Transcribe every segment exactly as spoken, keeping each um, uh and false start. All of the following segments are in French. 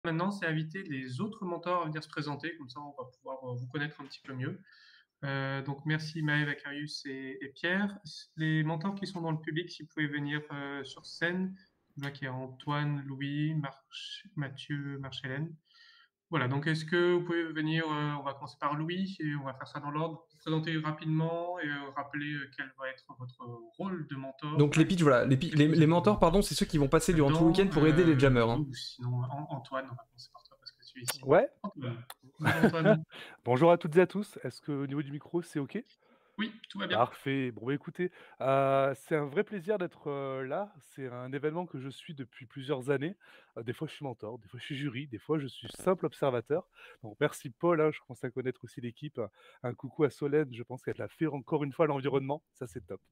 Maintenant, c'est inviter les autres mentors à venir se présenter, comme ça on va pouvoir, heu, vous connaître un petit peu mieux. Heu, donc merci Maëv, Aquarius et et Pierre. S les mentors qui sont dans le public, s'ils pouvaient venir, heu, sur scène. Je vois qu'il y a Antoine, Louis, March Mathieu, Marchelaine. Voilà, donc est-ce que vous pouvez venir, heu, on va commencer par Louis et on va faire ça dans l'ordre. Vous présenter rapidement et heu, rappeler, heu, quel va être votre rôle de mentor. Donc les pitchs, voilà, les pi Qu'est-ce les que vous les allez mentors, pardon, c'est ceux qui vont passer durant tout le week-end dedans, pour aider les heu, jammers, hein. ou sinon An Antoine, on va commencer par toi parce que tu es ici. Ouais. Antoine. Bonjour Antoine. Bonjour à toutes et à tous. Est-ce qu'au niveau du micro, c'est OK? Oui, tout va bien. Parfait. Bon, bah, écoutez, heu, c'est un vrai plaisir d'être, heu, là. C'est un événement que je suis depuis plusieurs années. Heu, des fois, je suis mentor, des fois, je suis jury, des fois, je suis simple observateur. Donc merci Paul, hein, je commence à connaître aussi l'équipe. Un coucou à Solène, je pense qu'elle a fait encore une fois l'environnement, ça c'est top.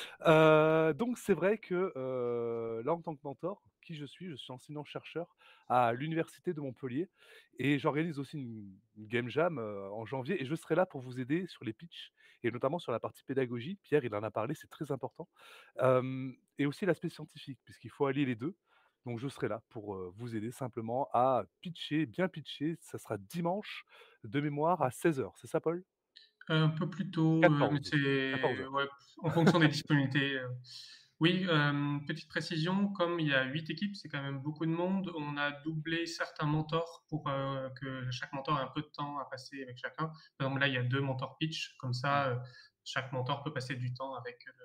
Heu, donc c'est vrai que, heu, là, en tant que mentor, qui je suis? Je suis enseignant-chercheur à l'université de Montpellier et j'organise aussi une une game jam, heu, en janvier et je serai là pour vous aider sur les pitchs et notamment sur la partie pédagogie. Pierre, il en a parlé, c'est très important. Hem et aussi l'aspect scientifique puisqu'il faut allier les deux. Donc je serai là pour, heu, vous aider simplement à pitcher, bien pitcher. Ça sera dimanche de mémoire à seize heures. C'est ça, Paul? Un peu plus tôt, heu, mais quatorze, quatorze c'est heures. ouais, en fonction des disponibilités, heu. Oui, hem, petite précision, comme il y a huit équipes, c'est quand même beaucoup de monde, on a doublé certains mentors pour, heu, que chaque mentor ait un peu de temps à passer avec chacun. Par exemple, là, il y a deux mentors pitch, comme Mmh. ça, heu, chaque mentor peut passer du temps avec, heu,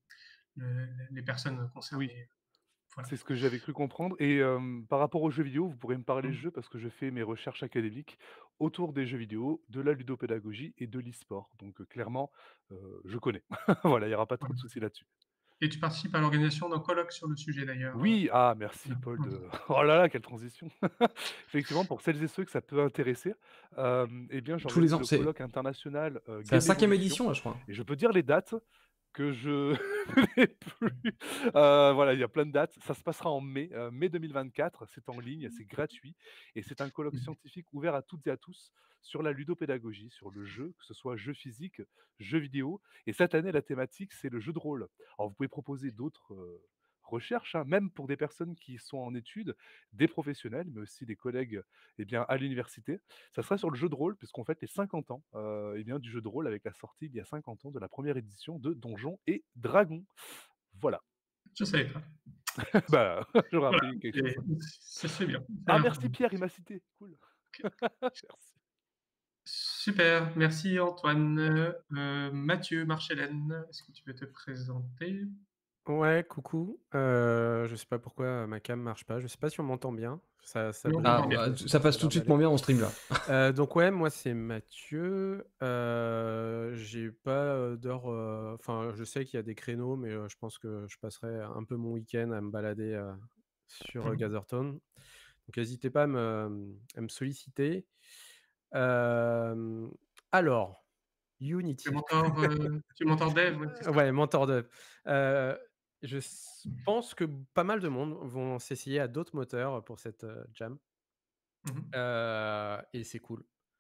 le les personnes Oui. concernées. Voilà. C'est ce que j'avais cru comprendre et hem, par rapport aux jeux vidéo, vous pourrez me parler Mmh. jeux parce que je fais mes recherches académiques autour des jeux vidéo, de la ludopédagogie et de l'e-sport. Donc, heu, clairement, heu, je connais. Voilà, il y aura pas trop de soucis là-dessus. Et tu participes à l'organisation d'un colloque sur le sujet d'ailleurs, heu? Oui, ah merci Paul Mmh. de oh là là, quelle transition! Effectivement, pour celles et ceux que ça peut intéresser, hem et bien Tous les j'organise ans, le c'est colloque international, heu, c'est la Game cinquième Evolution édition là, je crois. et je peux dire les dates que je n'ai plus. Heu, voilà, il y a plein de dates. Ça se passera en mai, heu, mai deux mille vingt-quatre. C'est en ligne, c'est gratuit et c'est un colloque Mmh. scientifique ouvert à toutes et à tous sur la ludopédagogie, sur le jeu, que ce soit jeu physique, jeu vidéo et cette année, la thématique, c'est le jeu de rôle. Alors vous pouvez proposer d'autres, heu, recherches, hein, même pour des personnes qui sont en études, des professionnels, mais aussi des collègues, eh bien, à l'université. Ça sera sur le jeu de rôle puisqu'on fête les cinquante ans, heu, eh bien, du jeu de rôle avec la sortie, il y a cinquante ans, de la première édition de Donjons et Dragons. Voilà. Je savais pas. Bah, j'aurais Voilà, appris quelque chose. et ça se fait bien, c'est Ah merci l'information. Pierre, il m'a cité, cool. OK. Merci. Super, merci Antoine. Heu, Mathieu, Marchelaine, est-ce que tu peux te présenter? Ouais, coucou. Heu, je sais pas pourquoi ma cam marche pas. Je sais pas si on m'entend bien. Ça ça Oui, on brille t'entend Ah, bien. donc bah, heu, ça ça a passe tout l'air de suite d'aller. moins bien en stream là. Heu, donc ouais, moi c'est Mathieu. Heu, j'ai pas, heu, d'heure, heu, enfin je sais qu'il y a des créneaux, mais heu, je pense que je passerai un peu mon week-end à me balader, heu, sur, heu, Mmh. Gathertown. Donc n'hésitez pas à me, mmh, à me solliciter. Hem, alors, Tu es Unity. mentor, heu, tu es mentor dev, ouais, c'est Heu, ça? ouais, mentor dev. Heu, je s pense que pas mal de monde vont s'essayer à d'autres moteurs pour cette, heu, jam. Mmh mh. Heu et c'est cool.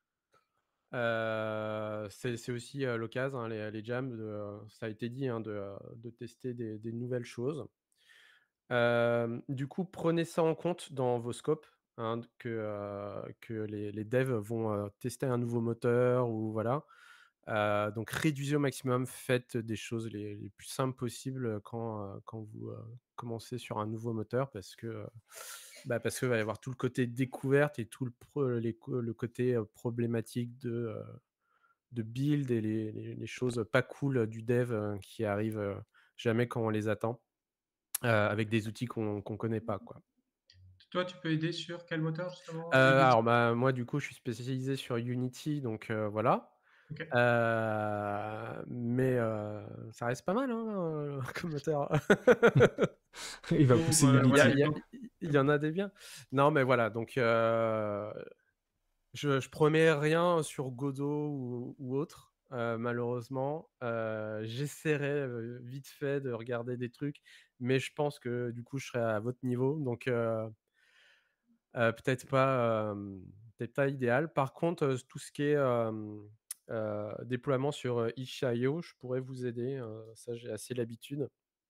Heu, c'est c'est aussi, heu, l'occasion, hein, les les jams de, heu, ça a été dit, hein, de, heu, de tester des des nouvelles choses. Hem, du coup, prenez ça en compte dans vos scopes, hein, d que, heu, que les les devs vont, heu, tester un nouveau moteur ou voilà. Heu, donc réduisez au maximum, faites des choses les les plus simples possibles, quand, heu, quand vous, heu, commencez sur un nouveau moteur parce que, heu, bah, parce qu'il va y avoir tout le côté découverte et tout le pre les co le côté, heu, problématique de, heu, de build et les les les choses pas cool du dev, heu, qui arrivent, heu, jamais quand on les attend, heu, avec des outils qu'on qu'on connaît pas, quoi. Toi, tu peux aider sur quel moteur Heu, justement? Unity? alors, bah, moi, du coup, je suis spécialisé sur Unity, donc heu, voilà. OK. Heu, mais heu, ça reste pas mal, hein, heu, comme moteur. Il va Pour, pousser heu, Il y a voilà, il Unity. y a donc il il y en a des biens. Non, mais voilà, donc heu, je je promets rien sur Godot ou ou autre, heu, malheureusement. Heu, j'essaierai, heu, vite fait de regarder des trucs, mais je pense que du coup, je serai à votre niveau, donc heu heu, peut-être pas, hem, peut-être pas idéal. Par contre, heu, tout ce qui est, hem, heu, déploiement sur, heu, itch point io, je pourrais vous aider, heu, ça j'ai assez l'habitude.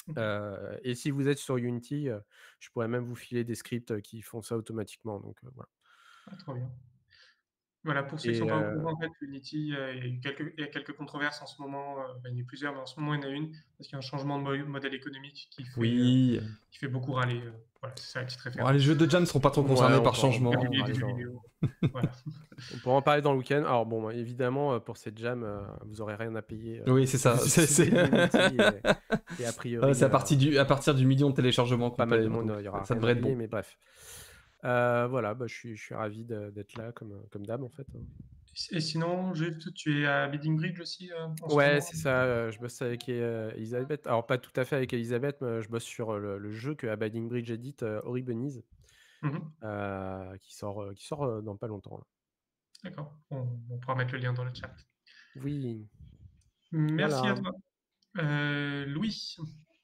Ok. Euh, et si vous êtes sur Unity, euh, je pourrais même vous filer des scripts euh, qui font ça automatiquement. Donc euh, voilà. Ah, trop bien. Voilà, pour ceux qui Et sont pas au euh, courant, en fait, Unity, euh, il y a eu quelques, il y a quelques controverses en ce moment. euh, enfin, il y en a eu plusieurs, mais en ce moment, il y en a une parce qu'il y a un changement de mo- modèle économique qui fait, euh, Oui. qui fait beaucoup râler. euh, voilà, c'est ça la petite Bon, les référence. jeux de jam ne seront pas trop ouais, concernés on par peut, on peut Du changement. en milieu du parler jeu dans, vidéo. Voilà. on peut en parler dans le week-end. Alors bon, évidemment, euh, pour cette jam, euh, vous aurez rien à payer euh, Oui, c'est si ça. vous C'est c'est- utilisez Unity et, et a Ouais, priori, c'est à euh, partir du, à partir du million de téléchargements pas mal complets, de monde, donc il y aura ça rien devrait à être payer, bon. mais bref. Euh, voilà, bah, je suis, je suis ravi de- d'être là comme, comme d'hab en fait. hein. Et sinon, juste, tu es à Bidding Bridge aussi euh, en ce Ouais, moment? c'est ça. euh, je bosse avec euh, Elisabeth. Alors pas tout à fait avec Elisabeth, mais je bosse sur euh, le, le jeu que Abiding Bridge édite, euh, Horribunies, Mhm. euh, qui sort, euh, qui sort euh, dans pas longtemps. là. D'accord. On, on pourra mettre le lien dans le chat. Oui, Merci à voilà. toi. Euh, Louis,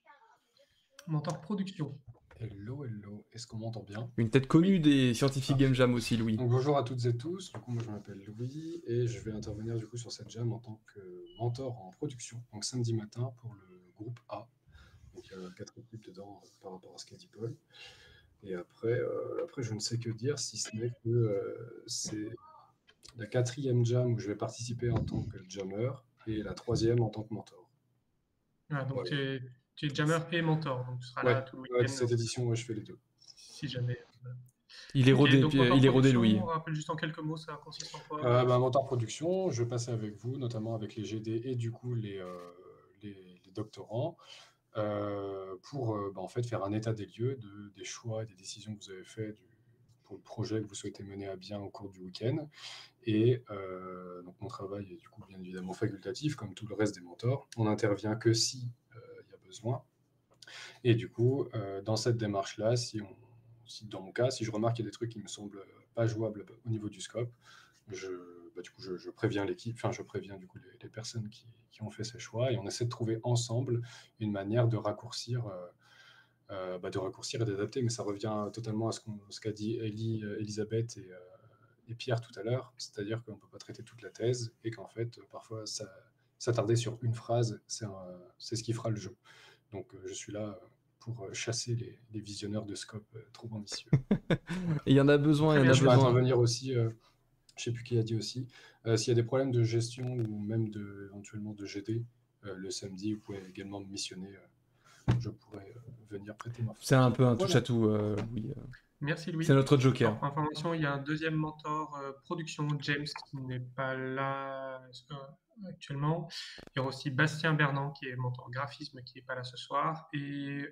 mentor production. Hello, hello. Est-ce qu'on m'entend bien? Une tête connue Oui. des scientifiques Game Jam aussi, Louis. Donc bonjour à toutes et tous. Du coup, moi je m'appelle Louis et je vais intervenir du coup sur cette jam en tant que mentor en production. Donc samedi matin pour le groupe A. Donc il y a quatre équipes dedans euh, par rapport à ce qu'a dit Paul. Et après, euh, après, je ne sais que dire si ce n'est que euh, c'est la quatrième jam où je vais participer en tant que jammer et la troisième en tant que mentor. Ah, donc Voilà. tu es, tu es jammer et mentor, donc tu seras Ouais, là tout le ouais, week-end cette euh, édition, ouais, je fais les deux. si jamais. euh, Il est Ok, rodé, donc puis, euh, mentor il est rodé, production, Louis. on rappelle juste en quelques mots, ça consiste en quoi? Euh, bah, mentor production, je passe avec vous, notamment avec les G D et du coup les, euh, les, les doctorants, euh, pour euh, bah, en fait faire un état des lieux de, des choix et des décisions que vous avez fait du, pour le projet que vous souhaitez mener à bien au cours du week-end. Et euh, donc mon travail est du coup bien évidemment facultatif, comme tout le reste des mentors. On n'intervient que si euh, il y a besoin. Et du coup, euh, dans cette démarche-là, si, on, si dans mon cas, si je remarque qu'il y a des trucs qui me semblent pas jouables au niveau du scope, je, bah, du coup, je, je préviens l'équipe, enfin, je préviens du coup les, les personnes qui, qui ont fait ces choix et on essaie de trouver ensemble une manière de raccourcir, euh, euh, bah, de raccourcir et d'adapter. Mais ça revient totalement à ce, qu'on, ce qu'a dit Ellie, euh, Elisabeth et, euh, et Pierre tout à l'heure, c'est-à-dire qu'on ne peut pas traiter toute la thèse et qu'en fait, parfois, ça, s'attarder sur une phrase, c'est, un, c'est ce qui fera le jeu. Donc, euh, je suis là pour euh, chasser les, les visionneurs de scope euh, trop ambitieux. Et il y en a besoin, il y en Très a bien. Je peux besoin. intervenir aussi, euh, je ne sais plus qui a dit aussi, euh, s'il y a des problèmes de gestion ou même de, éventuellement de G D, euh, le samedi, vous pouvez également me missionner. euh, je pourrais euh, venir prêter ma C'est force. un peu un Voilà. touche-à-tout, euh, Louis. Merci Louis. C'est notre joker. Alors, pour information, il y a un deuxième mentor euh, production, James, qui n'est pas là euh, actuellement. Il y aura aussi Bastien Bernand, qui est mentor graphisme, qui n'est pas là ce soir. Et,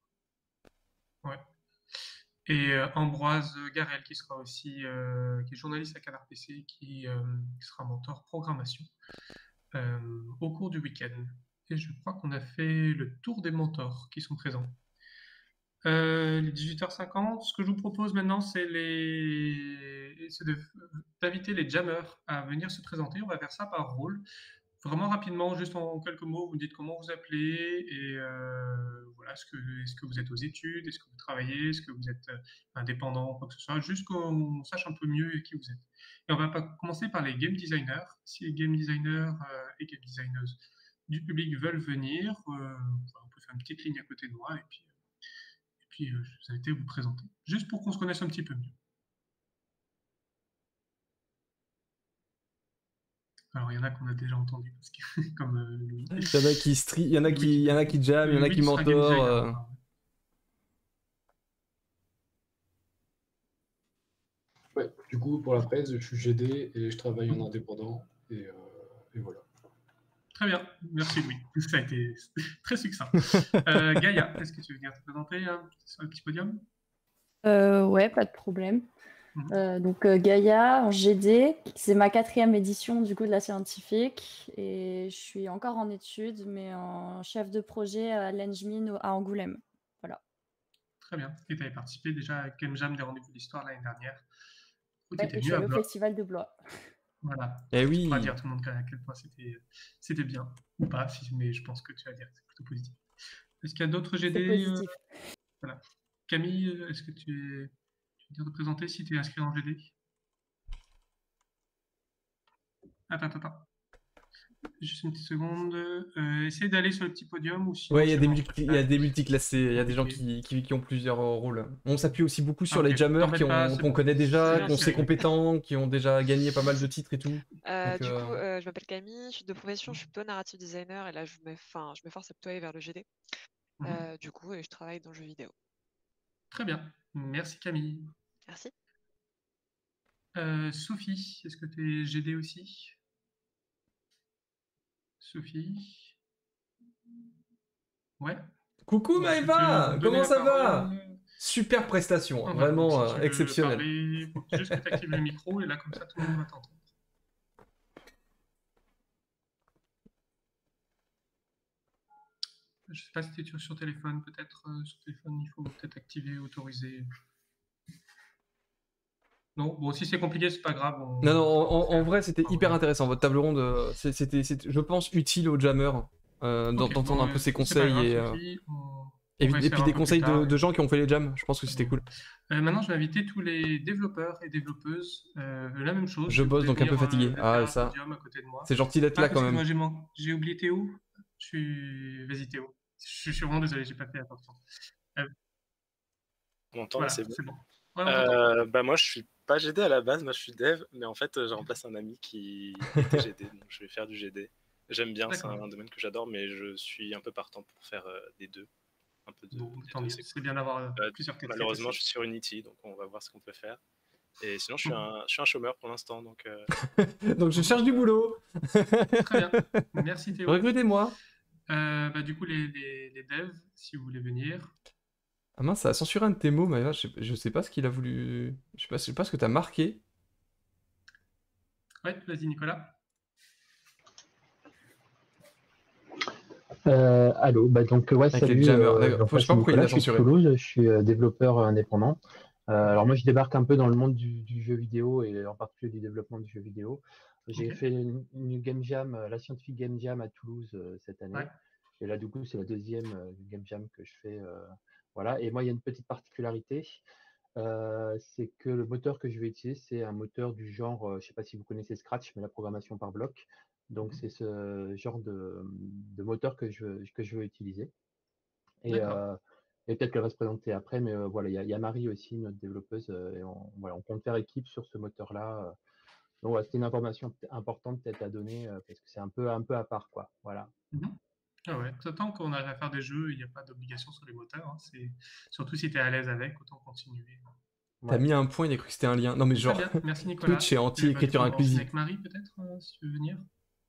ouais. Et euh, Ambroise Garel, qui sera aussi euh, qui est journaliste à Canard P C, qui, euh, qui sera mentor programmation euh, au cours du week-end. Et je crois qu'on a fait le tour des mentors qui sont présents. Euh, les dix-huit heures cinquante, ce que je vous propose maintenant, c'est les... c'est de- d'inviter les jammers à venir se présenter. On va faire ça par rôle. Vraiment rapidement, juste en quelques mots, vous me dites comment vous appelez et euh, voilà, est-ce que, est-ce que vous êtes aux études, est-ce que vous travaillez, est-ce que vous êtes euh, indépendant, quoi que ce soit, juste qu'on sache un peu mieux qui vous êtes. Et on va pas commencer par les game designers. Si les game designers euh, et game designers du public veulent venir, euh, on peut faire une petite ligne à côté de moi et puis puis euh, je vous invite à vous présenter, juste pour qu'on se connaisse un petit peu mieux. Alors, il y en a qu'on a déjà entendu, parce que, comme euh, Louis. Il y en a qui stri... il y en a Louis qui, il y en a qui jam, il y en a Louis qui sera game mentor. designer, euh. enfin, Ouais, du coup, pour la presse, je suis G D et je travaille en indépendant. Et, euh, et voilà. Très bien, merci Louis. Ça a été très succinct. Euh, Gaïa, est-ce que tu veux venir te présenter hein, sur le petit podium? Euh, ouais, pas de problème. Mhm. Euh, donc euh, Gaïa en G D, c'est ma quatrième édition du coup de la scientifique et je suis encore en études, mais en chef de projet à l'Engmin à Angoulême. Voilà. Très bien. Et tu avais participé déjà à Game Jam des rendez-vous d'histoire l'année dernière. Où tu Ouais, étais et je venu suis à allée au Blois. festival de Blois. Voilà. Eh Tu pourras oui. dire à tout le monde à quel point c'était, c'était bien. Ou pas, si, mais je pense que tu vas dire que c'est plutôt positif. Est-ce qu'il y a d'autres G D C'est euh, positif. Voilà. Camille, euh, est-ce que tu es... tu veux dire de présenter si tu es inscrit en G D? Attends, attends, attends. juste une petite seconde. Euh, essayez d'aller sur le petit podium ou sinon Ouais, il y a c'est des bon, multi- il y a des multiclassés, il y a des gens compliqué. qui, qui, qui ont plusieurs euh, rôles. On s'appuie aussi beaucoup Ah, sur les ok, jammers t'embête qui pas, ont, c'est qu'on bon. connaît déjà, C'est qui ont c'est ces réglé. compétents, qui ont déjà gagné pas mal de titres et tout. Euh, Donc, du coup, euh, euh, je m'appelle Camille, je suis de profession, je suis plutôt narrative designer et là je me, enfin, je me force à plutôt aller vers le G D. Mhm. Euh, du coup, et je travaille dans le jeu vidéo. Très bien. Merci Camille. Merci. Euh, Sophie, est-ce que tu es G D aussi? Sophie? Ouais. Coucou Bah, je vais te Maëva, donner comment la ça va? parole. Super prestation, hein, Enfin, donc, vraiment si euh, tu veux exceptionnelle. parler, il faut juste que tu actives le micro et là, comme ça, tout le monde va t'entendre. Je sais pas si tu es sur téléphone, peut-être euh, sur téléphone, il faut peut-être activer, autoriser. Non, bon, si c'est compliqué, c'est pas grave. On... Non, non, en, on va en- en faire. vrai, c'était Ah, hyper ouais. intéressant. Votre table ronde, euh, c'est- c'était, c'était, je pense, utile aux jammers euh, d'en- Ok, d'entendre bon, un peu euh, ses c'est pas conseils grave, et, euh, Sophie, on, et, on va et essayer puis un des peu plus conseils de, tard. de gens qui ont fait les jams. Je pense que c'était Bon. cool. Euh, maintenant, je vais inviter tous les développeurs et développeuses. Euh, la même chose. Je si vous bosse voulez donc un peu venir, fatigué. euh, Ah, faire un ça. podium à côté de moi. C'est gentil d'être Ah, là quand excuse-moi, même. j'ai man- j'ai oublié Théo. Je suis... Vas-y Théo. Je suis je suis vraiment désolé, j'ai pas fait attention. Euh, On m'entend, voilà, c'est bon. c'est bon. Ouais, on t'entend. Euh, bah moi, je suis pas G D à la base, moi je suis dev, mais en fait, euh, je remplace un ami qui était G D, donc je vais faire du G D. J'aime bien, c'est D'accord. un domaine que j'adore, mais je suis un peu partant pour faire euh, des deux. Un peu de, Bon, des tant deux, mieux. c'est C'est cool. bien d'avoir euh, Euh, plusieurs casquettes malheureusement, aussi. je suis sur Unity, donc on va voir ce qu'on peut faire. Et sinon, je suis Mhm. un, je suis un chômeur pour l'instant, donc euh, Donc je cherche du boulot. Très bien. Merci Théo. Recrutez-moi. Euh, bah, du coup, les, les, les devs, si vous voulez venir. Ah mince, ça a censuré un de tes mots, Maëva. Je sais, je sais pas ce qu'il a voulu. Je sais pas, je sais pas ce que t'as marqué. Ouais, vas-y Nicolas. Euh, allô, bah donc ouais, Avec les salut, jammers. euh, D'accord. donc Faut- moi je sais pas c'est pourquoi il Nicolas, l'a je suis de censuré. Toulouse, je suis euh, développeur euh, indépendant. Euh, alors moi je débarque un peu dans le monde du, du jeu vidéo et en particulier du développement du jeu vidéo. J'ai Ok. fait une, une game jam, euh, la Scientific Game Jam à Toulouse euh, cette année. Ouais. Et là du coup c'est la deuxième euh, game jam que je fais. euh, voilà. Et moi il y a une petite particularité, euh, c'est que le moteur que je vais utiliser c'est un moteur du genre, euh, je sais pas si vous connaissez Scratch, mais la programmation par bloc. Donc Mhm. c'est ce genre de, de moteur que je, que je veux utiliser. Et, D'accord. euh, et peut-être qu'elle va se présenter après, mais euh, voilà, il y, a- il y a Marie aussi, notre développeuse, euh, et on, voilà, on compte faire équipe sur ce moteur-là. euh. Donc voilà, c'était une information peut- importante peut-être à donner, euh, parce que c'est un peu, un peu à part, quoi. Voilà. Mhm. Ah ouais, tant qu'on arrive à faire des jeux, il n'y a pas d'obligation sur les moteurs. Hein. C'est... Surtout si tu es à l'aise avec, autant continuer. T'as Ouais. mis un point, il a cru que c'était un lien. Non mais Très genre, bien, merci Nicolas. Twitch est Et bah, du anti-écriture coup, on va enchaîner inclusive. avec Marie peut-être, euh, si tu veux venir.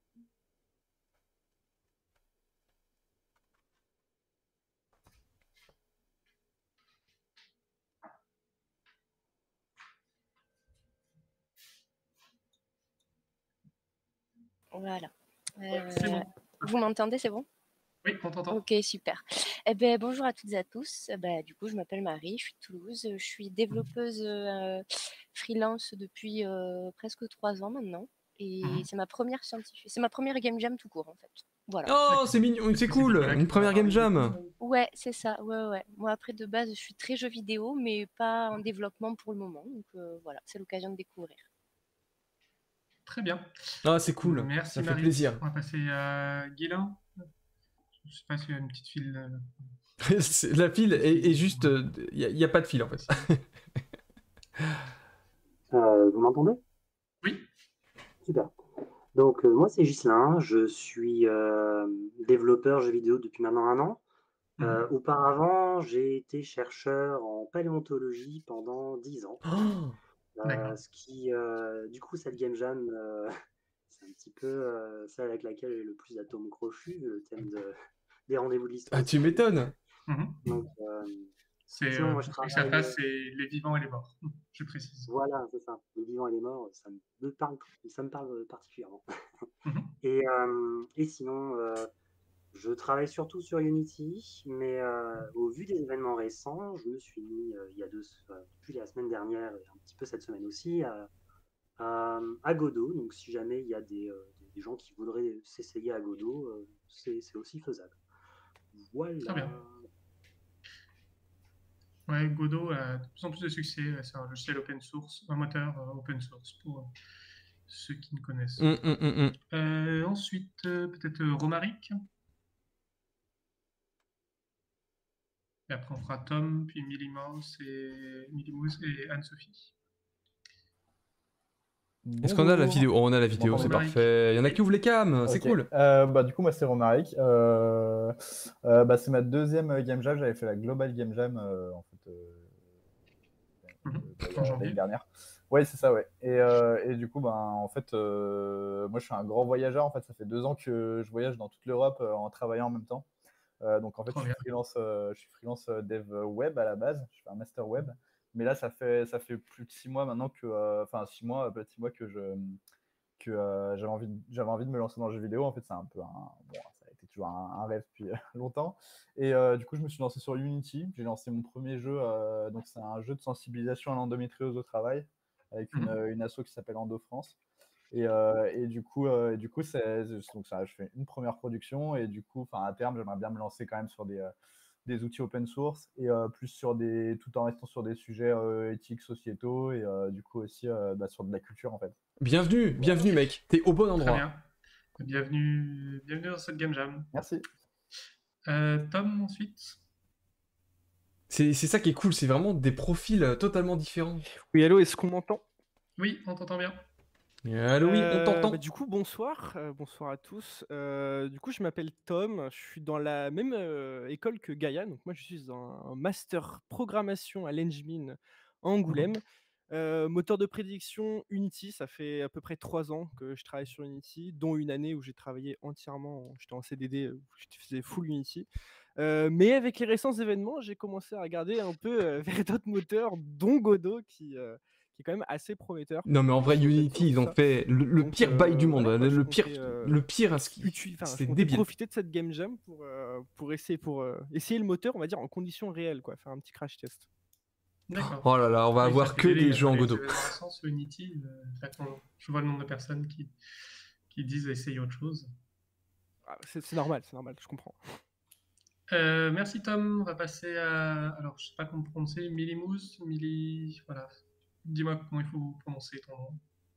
Voilà. C'est Euh, bon. vous m'entendez, c'est bon? Oui, on t'entend. Ok, super. Eh ben, bonjour à toutes et à tous. Eh ben, du coup, je m'appelle Marie, je suis de Toulouse. Je suis développeuse euh, freelance depuis euh, presque trois ans maintenant. Et Mhm. c'est ma première scientifique. C'est ma première game jam tout court, en fait. Voilà. Oh, D'accord. c'est mignon, c'est C'est cool. Nicolas qui Une t'en a première game parlé, du jam. coup. Ouais, c'est ça. Ouais, ouais. Moi, après, de base, je suis très jeu vidéo, mais pas en développement pour le moment. Donc euh, voilà, c'est l'occasion de découvrir. Très bien. Ah, c'est cool. Merci Ça fait Marie. plaisir. On va passer à Guilain. Je sais pas s'il y a une petite file. euh, C'est- La file est, est juste. Il n'y a, pas de fil en fait. Euh, vous m'entendez? Oui. Super. Donc, euh, moi, c'est Ghislain. Je suis euh, développeur jeux vidéo depuis maintenant un an. Euh, Mhm. auparavant, j'ai été chercheur en paléontologie pendant dix ans. Oh, Euh, D'accord. ce qui, euh, du coup, cette game jam, euh, c'est un petit peu euh, celle avec laquelle j'ai le plus d'atomes crochus, le thème de- des rendez-vous de l'histoire. ah, tu m'étonnes. Mhm. Donc, euh, C'est sinon, euh, moi, je pour que ça travaille. fasse, c'est les vivants et les morts. Je précise. Voilà, c'est ça. Les vivants et les morts, ça me parle, ça me parle particulièrement. Mhm. Et, euh, et sinon, euh, je travaille surtout sur Unity, mais euh, au vu des événements récents, je me suis mis, euh, il y a deux, euh, depuis la semaine dernière et un petit peu cette semaine aussi, à, à, à Godot. Donc, si jamais il y a des, euh, des- des gens qui voudraient s'essayer à Godot, euh, c'est c'est aussi faisable. Très Voilà. bien. Ouais, Godot a de plus en plus de succès. C'est un logiciel open source, un moteur euh, open source pour euh, ceux qui ne connaissent Hum, pas. hum, hum, hum. Euh, ensuite, euh, peut-être euh, Romaric. Et après, on fera Tom, puis Millie Mouse et, Millie Mouse et Anne-Sophie. Est-ce qu'on a la Bonjour. vidéo? Oh, on a la Vous vidéo, c'est m'entendez? Romaric. parfait. Il y en a Oui. qui ouvrent les cams, c'est Ok. cool. Euh, bah, du coup, moi, c'est Romaric. Euh, euh, bah, c'est ma deuxième euh, Game Jam. J'avais fait la Global Game Jam euh, en fait, euh, Mhm. euh, bah, il y En a- janvier. l'année dernière. Ouais, c'est ça, ouais. Et, euh, et du coup, ben, en fait, euh, moi, je suis un grand voyageur. En fait, ça fait deux ans que je voyage dans toute l'Europe euh, en travaillant en même temps. Euh, donc, en fait, Trop je bien. suis freelance, euh, je suis freelance euh, dev web à la base. Je fais un master web. Mais là, ça fait, ça fait plus de six mois maintenant que, euh, enfin, six mois, peut-être six mois que je, que euh, j'avais envie, de- j'avais envie de me lancer dans le jeu vidéo. En fait, c'est un peu un, bon, ça a été toujours un, un rêve depuis euh, longtemps. Et euh, du coup, je me suis lancé sur Unity. J'ai lancé mon premier jeu. Euh, donc, c'est un jeu de sensibilisation à l'endométriose au travail avec une, Mhm. euh, une asso qui s'appelle Endo France. Et, euh, et du coup, euh, et du coup, c'est donc ça, je fais une première production et du coup, enfin à terme, j'aimerais bien me lancer quand même sur des, euh, des outils open source et euh, plus sur des, tout en restant sur des sujets euh, éthiques, sociétaux et euh, du coup aussi euh, bah, sur de la culture en fait. Bienvenue, Voilà. bienvenue mec, t'es au bon Très endroit. bien. Bienvenue, bienvenue dans cette Game Jam. Merci. Euh, Tom, ensuite. C'est c'est ça qui est cool, c'est vraiment des profils euh, totalement différents. Oui, allô, est-ce qu'on m'entend? Oui, on t'entend bien. Allô, oui, on Euh, t'entend. bah, du coup, bonsoir, euh, bonsoir à tous. Euh, du coup, je m'appelle Tom, je suis dans la même euh, école que Gaïa. Donc moi, je suis dans un master programmation à l'Engmin à Angoulême. Euh, moteur de prédiction Unity, ça fait à peu près trois ans que je travaille sur Unity, dont une année où j'ai travaillé entièrement, j'étais en C D D, où je faisais full Unity. Euh, mais avec les récents événements, j'ai commencé à regarder un peu euh, vers d'autres moteurs, dont Godot, qui, euh, qui est quand même assez prometteur Non mais en pour vrai tout ce qui est open Unity, source, ils tout ont ça. fait le, le Donc pire bail du euh, monde, voilà, hein, quoi, le, je le pire, comptais, euh, le pire, ce qui- utu- enfin, je c'était comptais débile. profiter de cette game jam pour, euh, pour essayer pour euh, essayer le moteur, on va dire en conditions réelles, quoi, faire un petit crash test. D'accord. Oh là là, on va Oui, ça avoir fait que rêver, il des y a jeux dans en les Godot. événements récents sur Unity. euh, j'attends- je vois le nombre de personnes qui, qui disent essayer autre chose. Ah, c'est c'est normal, c'est normal, je comprends. Euh, merci Tom. On va passer à. Alors, je sais pas comment prononcer. Millie Mouse, Millie. Voilà. Dis-moi comment il faut prononcer ton nom.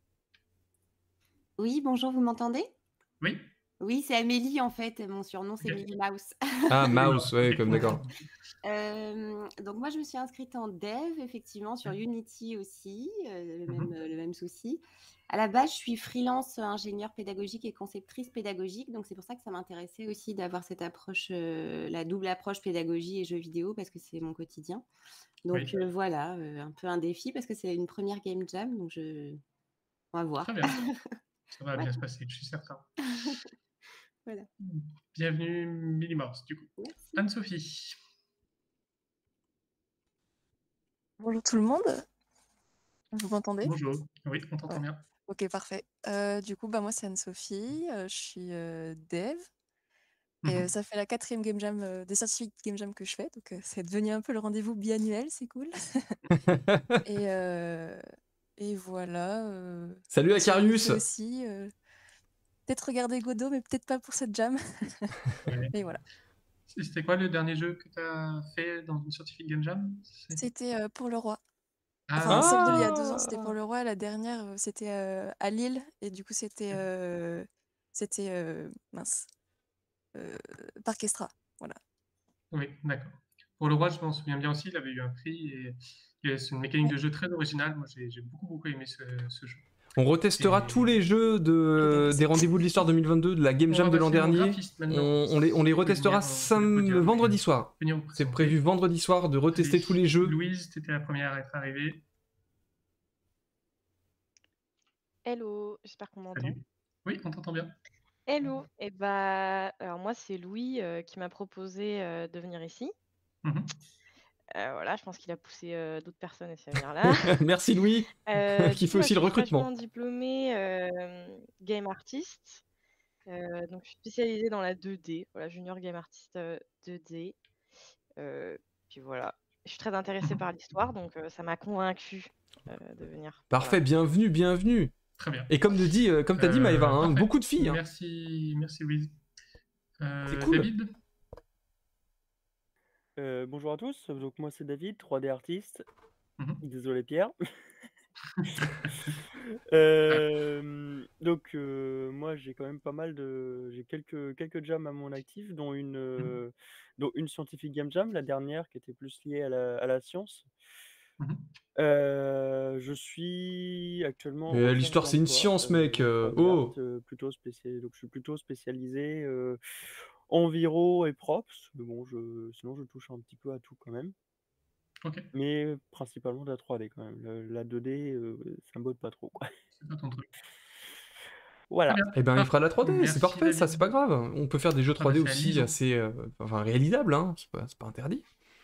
Oui, bonjour, vous m'entendez? Oui. Oui, c'est Amélie en fait, mon surnom c'est Ok. Millie Mouse. Ah, Millie mouse, Mouse. ouais, Ok, comme on a d'accord. compris. Euh, donc moi je me suis inscrite en dev effectivement sur Unity aussi, euh, le, même, Mhm. euh, le même souci. À la base je suis freelance euh, ingénieure pédagogique et conceptrice pédagogique, donc c'est pour ça que ça m'intéressait aussi d'avoir cette approche, euh, la double approche pédagogie et jeux vidéo parce que c'est mon quotidien. Donc Oui. euh, voilà, euh, un peu un défi parce que c'est une première game jam, donc je... on va voir. Très bien. Ça va Ouais. bien se passer, je suis certain. Voilà. Bienvenue Millie Mouse, du coup. Merci. Anne-Sophie. Bonjour tout le monde, vous m'entendez? Bonjour. Oui, on t'entend Ouais. bien. Ok, parfait. Euh, du coup, bah, moi c'est Anne-Sophie, euh, je suis euh, dev et euh, Mhm. ça fait la quatrième game jam, euh, des certificats de game jam que je fais, donc euh, c'est devenu un peu le rendez-vous biannuel, c'est cool. et, euh, et voilà. euh, Salut sur Unity Acarius. aussi. euh, peut-être regarder Godot, mais peut-être pas pour cette jam. Ouais. Mais voilà. C'était quoi le dernier jeu que tu as fait dans une Scientific Game Jam? C'est- C'était euh, pour le roi. Ah Enfin, oui. celle d'il y a deux ans, c'était pour Ah, le roi. La dernière, euh, c'était euh, à Lille. Et du coup, c'était euh, c'était euh, mince. Euh, Parchestra. Voilà. Oui, d'accord. Pour le roi, je m'en souviens bien aussi, il avait eu un prix et, et c'est une mécanique de jeu très originale. Moi, j'ai j'ai beaucoup, beaucoup aimé ce, ce jeu. on retestera Et tous les jeux de, des rendez-vous de l'histoire deux mille vingt-deux, de la Game on Jam va de l'an passer au dernier. graphiste maintenant. On, on les, on les Vous pouvez retestera venir, euh, sur sam- le podium vendredi et soir. venir vous C'est présenter. prévu vendredi soir de retester Allez, tous les jeux. Louise, tu étais la première à être arrivée. Hello, j'espère qu'on m'entend. Salut. Oui, on t'entend bien. Hello, et bah, alors moi c'est Louis euh, qui m'a proposé euh, de venir ici. Mhm. Euh, voilà, je pense qu'il a poussé euh, d'autres personnes aussi à venir là. Merci Louis, Euh, qui du fait coup, moi, aussi je le suis fraîchement recrutement. diplômée euh, game artist. Euh, donc, je suis spécialisée dans la deux D, voilà, junior game artist euh, deux D. Euh, puis voilà, je suis très intéressée par l'histoire, donc euh, ça m'a convaincue euh, de venir. Parfait, Voilà. bienvenue, bienvenue. Très bien. Et comme, de dit, euh, comme tu as dit Maëva, Euh, hein, parfait. beaucoup de filles. Hein. Merci, merci Louise. Euh, C'est cool. David? Euh, bonjour à tous, donc moi c'est David, trois D artiste. Mhm. Désolé Pierre. Euh, Donc, euh, moi, j'ai quand même pas mal de. J'ai quelques, quelques jams à mon actif, dont une, Mhm. euh, dont une scientifique game jam, la dernière, qui était plus liée à la, à la science. Mhm. Euh, je suis actuellement en Mais recherche l'histoire, c'est une d'emploi, science, euh, mec. euh, trois D art, Oh! euh, plutôt spécial... donc je suis plutôt spécialisé euh, enviro et props. Mais bon, je... sinon je touche un petit peu à tout quand même. Ok, Mais principalement de la trois D quand même. Le- La deux D, euh, ça me botte pas trop, quoi. c'est pas ton truc. Très Voilà. bien. Eh ben, il Hop, fera de la trois D, c'est merci parfait, ça, c'est pas David. grave. On peut faire des jeux Ah bah trois D c'est à aussi Lison. assez, euh, enfin, réalisables, hein. C'est pas, c'est pas interdit.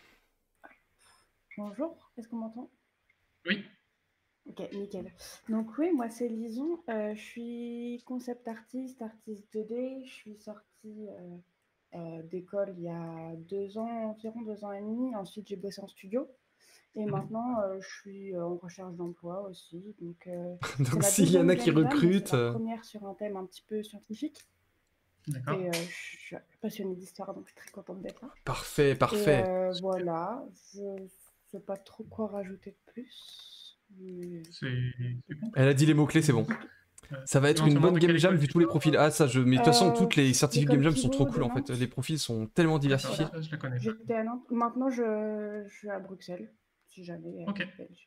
Bonjour, est-ce qu'on m'entend? Oui. Ok, nickel. Donc oui, moi c'est Lison, euh, je suis concept artiste, artiste deux D, je suis sortie euh, euh, d'école il y a deux ans, environ deux ans et demi, ensuite j'ai bossé en studio et Mhm. maintenant euh, je suis euh, en recherche d'emploi aussi. Donc euh, c'est Donc, ma s'il y en deuxième a qui game jam, mais c'est recrutent. la euh, première sur un thème un petit peu scientifique. D'accord. Et euh, je suis passionnée d'histoire, donc je suis très contente d'être là. Parfait, Et parfait. euh, voilà, je ne sais pas trop quoi rajouter de plus. mais C'est c'est bon. Elle a dit les mots-clés, c'est bon. Euh, Ça va tu être es en une ce moment bonne de quelle game jam école vu tu tous les sors? profils. Ah, ça, je. Mais de toute façon, Euh, toutes les certificates game L'école jam sont trop Pivot de cool en fait. Nantes. Les profils sont tellement D'accord, diversifiés. Voilà. ça je la connais pas. J'étais à Nantes. Maintenant, je, je suis à Bruxelles, si jamais Ok, elle est belge.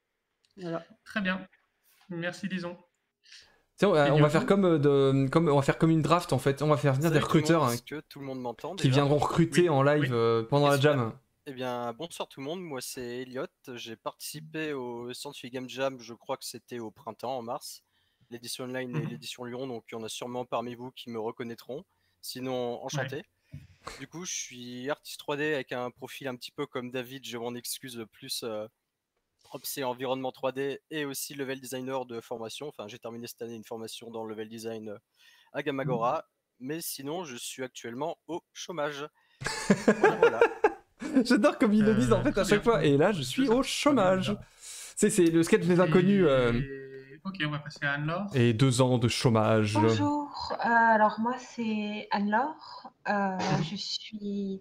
Voilà. très bien. Merci Lison. Tiens, on va- on va faire Eliozo? comme, euh, de, comme on va faire comme une draft en fait. On va faire venir des Salut tout le monde, recruteurs hein, est-ce que tout le monde m'entend qui déjà? viendront recruter Oui, en live oui. euh, pendant Ok, la super. jam. Eh bien, bonsoir tout le monde, moi c'est Elliot, j'ai participé au Scientific Game Jam, je crois que c'était au printemps, en mars, l'édition online et Mhm. l'édition Lyon, donc il y en a sûrement parmi vous qui me reconnaîtront, sinon Ouais. enchanté. Du coup, je suis artiste trois D avec un profil un petit peu comme David, je m'en excuse, plus euh, props et environnement trois D et aussi level designer de formation, enfin j'ai terminé cette année une formation dans le level design euh, à Mhm. Gamagora, mais sinon je suis actuellement au chômage. Voilà, voilà. J'adore comme ils le disent en Euh, fait à très chaque bien. fois. Et là, je Deux suis au artistes trois D chômage. déjà. C'est c'est le sketch des inconnus. euh, Et ok, on va passer à Anne-Laure. Et deux ans de chômage. Bonjour, euh, alors moi c'est Anne-Laure, euh, je suis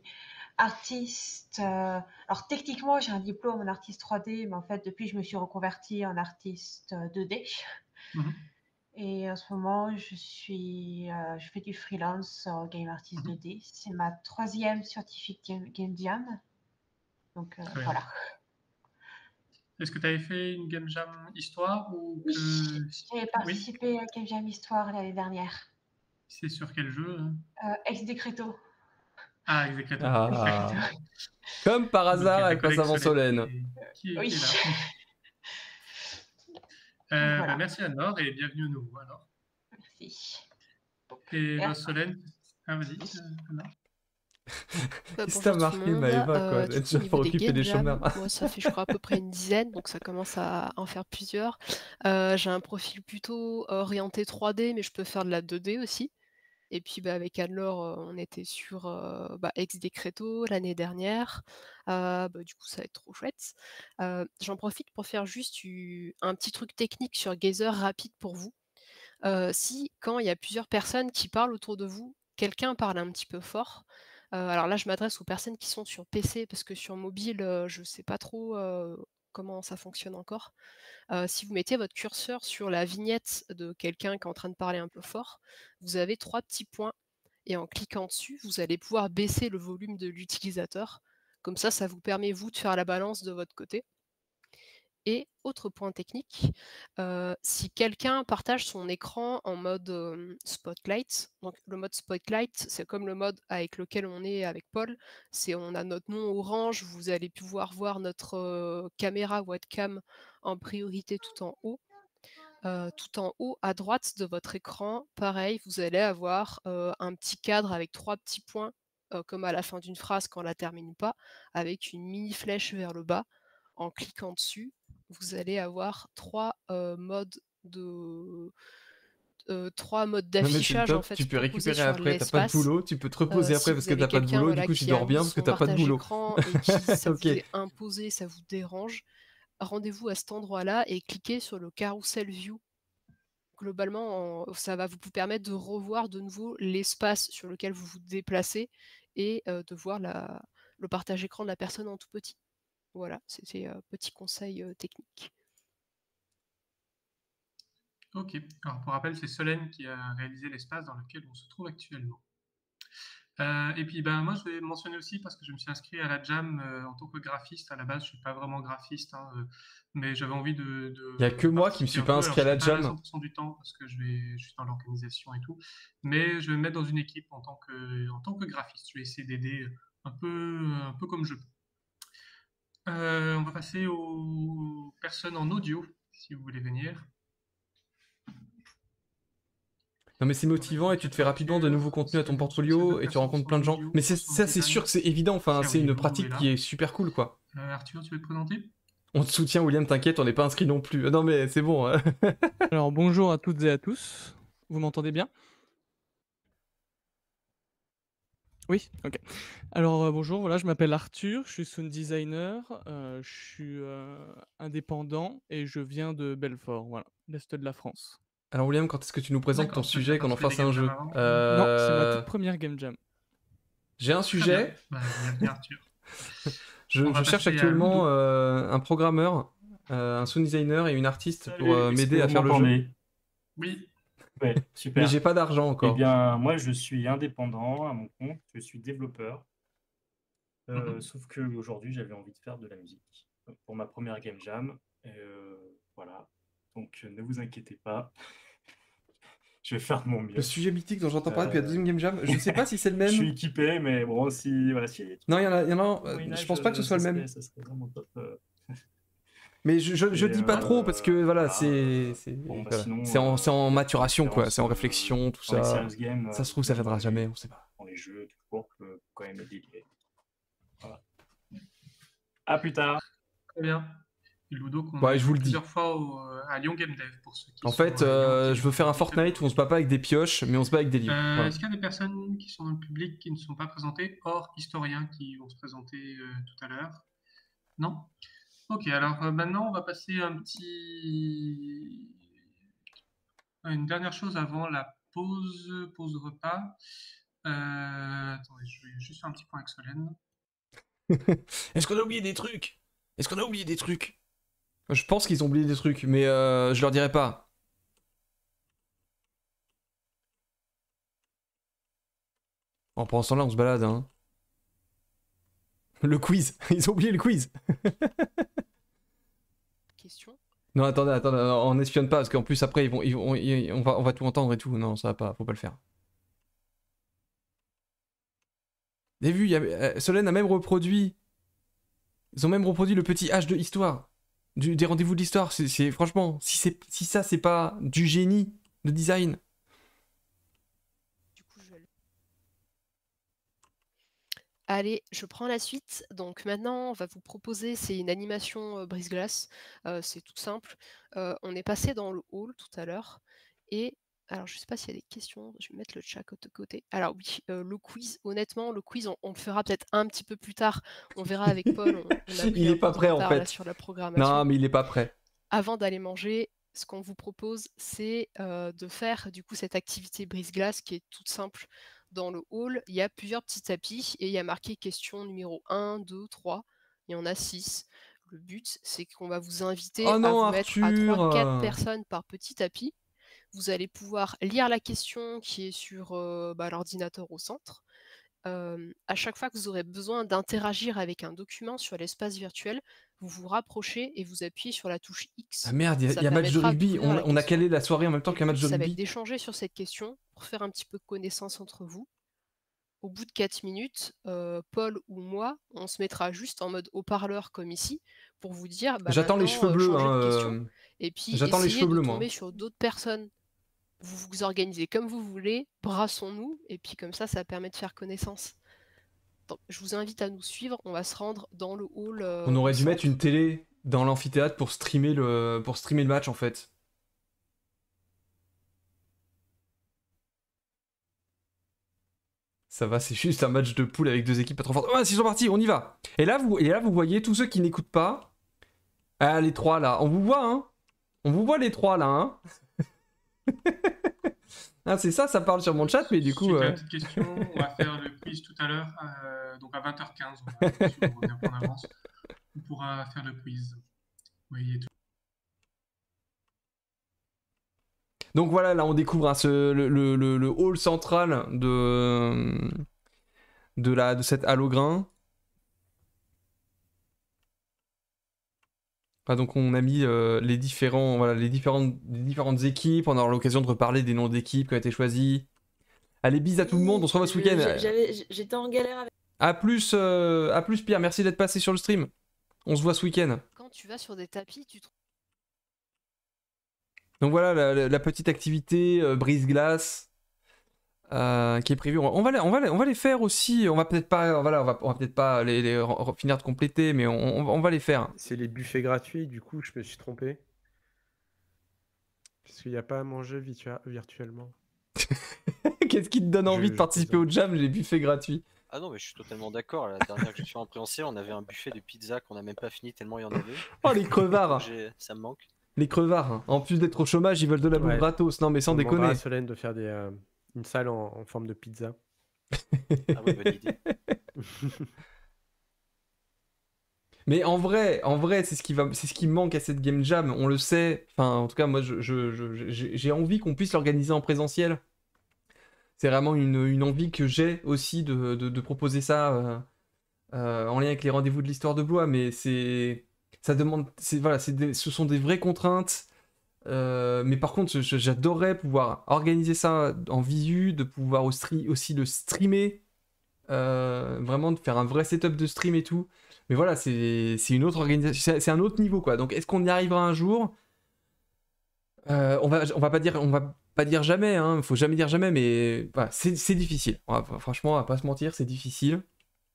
artiste, euh, alors techniquement j'ai un diplôme en artiste trois D, mais en fait depuis je me suis reconvertie en artiste euh, deux D. Mhm. Et en ce moment je suis, euh, je fais du freelance en game artist Mhm. deux D, c'est ma troisième scientifique game, game jam, donc euh, Très bien. voilà. Est-ce que tu avais fait une game jam histoire ou Oui, que... j'ai Oui, participé à Game Jam Histoire l'année dernière, c'est sur quel jeu? hein euh, ex decreto. Ah, Execrator. Ah. D'accord. Comme par Donc, hasard, ta elle passe collègue avant Solène Solène. qui est, qui est- Oui. qui est là. Donc Euh, bah, voilà, merci Anne-Laure et bienvenue à nouveau alors. merci. Et Et bah, à- Solène, ah vas-y, euh, Anna. Bah, Qu'est-ce que t'as bonjour tout le marqué, monde. Maëva, quoi, Euh, du d'être coup, au déjà pour niveau des occuper game des jams, chômeurs. moi ça fait je crois à peu près une dizaine, donc ça commence à en faire plusieurs. Euh, j'ai un profil plutôt orienté trois D, mais je peux faire de la deux D aussi. Et puis bah, avec Anne-Laure, euh, on était sur euh, bah, Ex Decreto l'année dernière. Euh, bah, du coup, ça va être trop chouette. Euh, j'en profite pour faire juste u- un petit truc technique sur Gazer rapide pour vous. Euh, si, quand il y a plusieurs personnes qui parlent autour de vous, quelqu'un parle un petit peu fort. Euh, alors là, je m'adresse aux personnes qui sont sur P C parce que sur mobile, euh, je ne sais pas trop euh, comment ça fonctionne encore. Euh, si vous mettez votre curseur sur la vignette de quelqu'un qui est en train de parler un peu fort, vous avez trois petits points et en cliquant dessus, vous allez pouvoir baisser le volume de l'utilisateur. Comme ça, ça vous permet, vous, de faire la balance de votre côté. Et autre point technique, euh, si quelqu'un partage son écran en mode euh, spotlight, donc le mode spotlight, c'est comme le mode avec lequel on est avec Paul, c'est on a notre nom orange, vous allez pouvoir voir notre euh, caméra webcam en priorité tout en haut. Euh, tout en haut à droite de votre écran, pareil, vous allez avoir euh, un petit cadre avec trois petits points, euh, comme à la fin d'une phrase quand on la termine pas, avec une mini flèche vers le bas. En cliquant dessus, vous allez avoir trois euh, modes de euh, trois modes Non mais c'est d'affichage en top, fait tu peux proposés récupérer sur après, t'as pas de l'espace. boulot, tu peux te Euh, reposer si après parce vous que avez t'as pas de quelqu'un boulot, du voilà, coup tu qui a dors bien mis parce que son t'as pas de partage boulot. écran et qui ça Ok. vous est imposé, ça vous dérange, rendez-vous à cet endroit-là et cliquez sur le carousel view. Globalement, en- ça va vous permettre de revoir de nouveau l'espace sur lequel vous vous déplacez et euh, de voir la- le partage écran de la personne en tout petit. Voilà, c'était un petit conseil euh, technique. Ok. Alors, pour rappel, c'est Solène qui a réalisé l'espace dans lequel on se trouve actuellement. Euh, et puis, ben, moi, je vais mentionner aussi, parce que je me suis inscrit à la Jam euh, en tant que graphiste. À la base, je suis pas vraiment graphiste, hein, euh, mais j'avais envie de, de Il y a que moi qui me participer suis un pas peu. inscrit à Alors, la je serai pas là Jam. cent pour cent du temps, parce que je, vais, je suis dans l'organisation et tout, mais je vais me mettre dans une équipe en tant que, en tant que graphiste. Je vais essayer d'aider un peu, un peu comme je peux. Euh, on va passer aux personnes en audio, si vous voulez venir. Non mais c'est motivant et tu te fais rapidement de nouveaux contenus à ton portfolio et tu rencontres plein de gens. Mais c'est ça, c'est sûr que c'est évident, enfin c'est une pratique qui est super cool quoi. Euh, Arthur, tu veux te présenter? On te soutient William, t'inquiète, on n'est pas inscrit non plus. Non mais c'est bon. hein. Alors bonjour à toutes et à tous, vous m'entendez bien? Oui, ok. Alors euh, bonjour, voilà, je m'appelle Arthur, je suis sound designer, euh, je suis euh, indépendant et je viens de Belfort, voilà, l'Est de la France. Alors William, quand est-ce que tu nous présentes ton D'accord, t'as sujet, déjà qu'on en participé à fasse des un game jeu? jam avant? Non, c'est ma Euh, toute première game jam. J'ai un Très bien. sujet. Bah, bienvenue Arthur. Je, On va je cherche passer à actuellement Ludo. euh, un programmeur, euh, un sound designer et une artiste pour Salut, euh, est-ce que m'aider à vous faire le jeu. m'entendez? Oui. Ouais, Mais super. j'ai pas d'argent Eh encore. bien, moi, je suis indépendant à mon compte, je suis développeur. Euh, Mhm. sauf qu'aujourd'hui, j'avais envie de faire de la musique euh, pour ma première game jam. Euh, voilà. Donc, euh, ne vous inquiétez pas. Je vais faire de mon Le mieux. sujet mythique dont j'entends parler depuis la Euh, deuxième game jam, je ne sais pas si c'est le Je suis même. équipé, mais bon, si, voilà, si Non, il y en a, il y en a un, au euh, je Moyen-Âge, pense pas que ce euh, soit ça le même. serait, ça serait vraiment top. euh. Mais je, je, je Et dis pas trop parce que euh, voilà, voilà. c'est euh, c'est Bon, bah, voilà. sinon, C'est en, c'est euh, en il y a des maturation quoi, préférences c'est en euh, réflexion, tout dans les ça. serious games, Ça euh, se trouve, ça dans viendra les, jamais, on sait pas. dans les jeux, tout court, peut quand même aider l'idée. Voilà. À plus tard. Très bien. Et Ludo, qu'on a Ouais, je vu vous le dis. plusieurs fois au- à Lyon Game Dev, pour ceux qui En sont fait, à Lyon, euh, qui je veux ont faire un envie de- Fortnite où on se bat pas avec des pioches, mais on se bat avec des livres. Euh, Voilà. Est-ce qu'il y a des personnes qui sont dans le public qui ne sont pas présentées, hors historiens qui vont se présenter euh, tout à l'heure? Non? Ok, alors euh, maintenant on va passer à un petit... à une dernière chose avant la pause, pause repas. Euh, attendez, je vais juste faire un petit point avec Solène. Est-ce qu'on a oublié des trucs? Est-ce qu'on a oublié des trucs? Je pense qu'ils ont oublié des trucs, mais euh, je leur dirai pas. En pensant là, on se balade, hein. Le quiz, ils ont oublié le quiz. Question. Non, attendez, attendez, on espionne pas parce qu'en plus après ils vont, ils vont, ils- on va, on va tout entendre et tout. Non, ça va pas, faut pas le faire. Vous avez vu, il y a- euh, Solène a même reproduit. Ils ont même reproduit le petit H de histoire. Du, des rendez-vous de l'histoire. C'est, c'est- franchement, si, c'est, si ça c'est pas du génie de design. Du coup, je le- Allez, je prends la suite. Donc maintenant, on va vous proposer, c'est une animation euh, brise-glace. Euh, c'est tout simple. Euh, on est passé dans le hall tout à l'heure. Et alors, je sais pas s'il y a des questions. Je vais mettre le chat de côté. Alors oui, euh, le quiz, honnêtement, le quiz, on, on le fera peut-être un petit peu plus tard. On verra avec Paul. On, on a pris Il un est peu pas de prêt en retard là, fait. sur la programmation. Non, mais il est pas prêt. Avant d'aller manger, ce qu'on vous propose, c'est euh, de faire du coup cette activité brise-glace qui est toute simple. Dans le hall, il y a plusieurs petits tapis et il y a marqué question numéro un, deux, trois. Il y en a six. Le but, c'est qu'on va vous inviter Oh à non, vous mettre à trois quatre Arthur. personnes par petit tapis. Vous allez pouvoir lire la question qui est sur euh, bah, l'ordinateur au centre. Euh, à chaque fois que vous aurez besoin d'interagir avec un document sur l'espace virtuel, vous vous rapprochez et vous appuyez sur la touche X. Ah merde, il y a, Ça il y a match de permettra rugby. d'ouvrir On, la on a question. calé la soirée en même temps Et qu'un le match but, de ça va être rugby. d'échanger sur cette question pour faire un petit peu connaissance entre vous. Au bout de quatre minutes, euh, Paul ou moi, on se mettra juste en mode haut-parleur comme ici pour vous dire bah, J'attends les maintenant, cheveux euh, bleus. changez Hein, de question. euh, Et puis J'attends les essayez cheveux de bleus, moi. tomber sur d'autres personnes. Vous vous organisez comme vous voulez, brassons-nous, et puis comme ça, ça permet de faire connaissance. Donc, je vous invite à nous suivre, on va se rendre dans le hall. euh, On aurait au dû mettre centre. une télé dans l'amphithéâtre pour streamer le, pour streamer le match en fait. Ça va, c'est juste un match de poule avec deux équipes pas trop fortes. Ouais, ils sont partis, on y va. Et là, vous, et là, vous voyez tous ceux qui n'écoutent pas. Ah, les trois là, on vous voit, hein. On vous voit les trois là, hein. Ah, c'est ça, ça parle sur mon chat, mais du coup. Suite à euh, la petite question, on va faire le quiz tout à l'heure, euh, donc à vingt heures quinze, on va sûr, on revient en avance. On pourra faire le quiz. Oui, et tout. Donc voilà, là on découvre hein, ce, le, le, le, le hall central de, de, la, de cette halle au grain. Ah, donc on a mis euh, les, différents, voilà, les, différentes, les différentes équipes, on aura l'occasion de reparler des noms d'équipes qui ont été choisis. Allez, bis à tout le monde, on se revoit ce week-end. Je- j'avais- J'étais en galère avec. A plus, euh, à plus Pierre, merci d'être passé sur le stream. On se voit ce week-end. Quand tu vas sur des tapis, tu te... Donc voilà la, la- la petite activité euh, brise-glace euh, qui est prévue. On va, on va les, on va les- on va les faire aussi. On va peut-être pas, voilà, on va, on va peut-être pas les, les re- re- finir de compléter, mais on, on va- on va les faire. C'est les buffets gratuits, du coup, je me suis trompé. Parce qu'il n'y a pas à manger virtua- virtuellement. Qu'est-ce qui te donne envie Je- de je participer au jam, les buffets gratuits? Ah non, mais je suis totalement d'accord. La dernière que je suis en préancé, on avait un buffet de pizza qu'on n'a même pas fini tellement il y en avait. Oh les crevards! Donc j'ai- Ça me manque. Les crevards. hein. En plus d'être au chômage, ils veulent de la bouffe Ouais. gratos. Non mais sans On demandera déconner. à Solène de faire des, euh, une salle en, en forme de pizza. Ah ouais, bonne idée. Mais en vrai, en vrai, c'est ce qui va, c'est ce qui manque à cette game jam. On le sait. Enfin, en tout cas, moi, je, je- je- j'ai j'ai envie qu'on puisse l'organiser en présentiel. C'est vraiment une, une envie que j'ai aussi de, de- de proposer ça euh, euh, en lien avec les rendez-vous de l'histoire de Blois. Mais c'est, ça demande, c'est voilà, c'est des- ce sont des vraies contraintes. Euh, mais par contre, je- j'adorerais pouvoir organiser ça en visu, de pouvoir aussi, aussi le streamer, euh, vraiment de faire un vrai setup de stream et tout. Mais voilà, c'est c'est une autre organisation, c'est c'est un autre niveau quoi. Donc est-ce qu'on y arrivera un jour? Euh, on va, on va pas dire, on va pas dire jamais, hein. Faut jamais dire jamais, mais voilà, c'est c'est difficile. On va- franchement, on va pas se mentir, c'est difficile.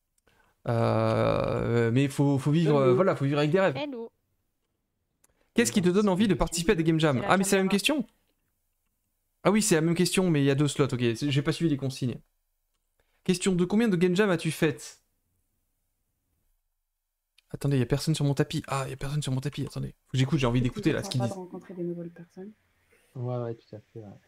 Euh, mais faut, faut vivre, euh, voilà, faut vivre avec des rêves. Hello. Qu'est-ce qui te donne envie de participer à des game jams? C'est la Ah mais c'est la même caméra. question? Ah oui, c'est la même question, mais il y a deux slots, ok. c'est- J'ai pas suivi les consignes. Question de combien de game jam as-tu faites? Attendez, il y a personne sur mon tapis. Ah, il y a personne sur mon tapis, attendez. Faut que j'écoute, j'ai envie d'écouter là ce qu'ils Pas de disent. rencontrer des nouvelles personnes. Ouais, ouais, tout à fait. ouais.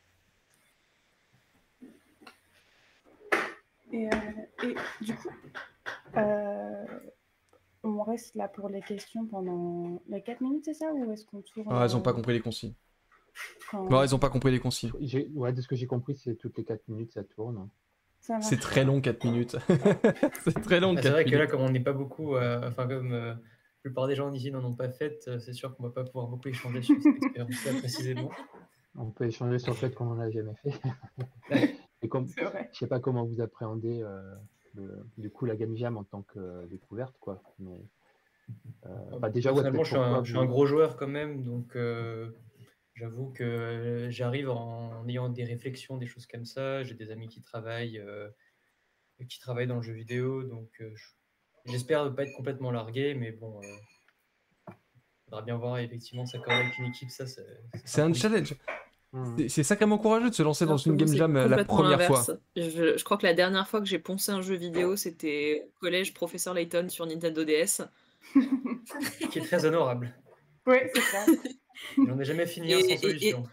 Et, euh, et du coup, euh, on reste là pour les questions pendant les quatre minutes, c'est ça? Ou est-ce qu'on tourne Ah, elles ont pas euh, compris les consignes. quand- Non, elles ont pas compris les consignes. J'ai- Ouais, de ce que j'ai compris, c'est toutes les quatre minutes, ça tourne. Ça marche. C'est très long, quatre minutes. C'est très long, Ah, c'est quatre vrai que là, minutes. comme on n'est pas beaucoup, euh, enfin, comme euh, la plupart des gens ici n'en ont pas fait, euh, c'est sûr qu'on va pas pouvoir beaucoup échanger sur cette expérience-là précisément. On peut échanger sur le fait qu'on n'en a jamais fait. Et comme, C'est vrai. je sais pas comment vous appréhendez euh, le- du coup la game jam en tant que euh, découverte, quoi. Mais, euh, bah, déjà, ouais, Personnellement, peut-être je suis, un, pourquoi je suis un vous- gros joueur quand même, donc euh, j'avoue que euh, j'arrive en, en ayant des réflexions, des choses comme ça. J'ai des amis qui travaillent, euh, qui travaillent dans le jeu vidéo, donc euh, je- j'espère ne pas être complètement largué, mais bon, il faudra bien voir. Effectivement, ça corrèle avec une équipe, ça, c'est C'est un premier challenge. Mmh. C'est- C'est sacrément courageux de se lancer dans Alors que une moi, game c'est jam euh, la complètement première fois. l'inverse. Je, je crois que la dernière fois que j'ai poncé un jeu vidéo, c'était au collège Professeur Layton sur Nintendo D S. qui est très honorable. Oui, c'est ça. J'en ai jamais fini un Et- sans et- solution.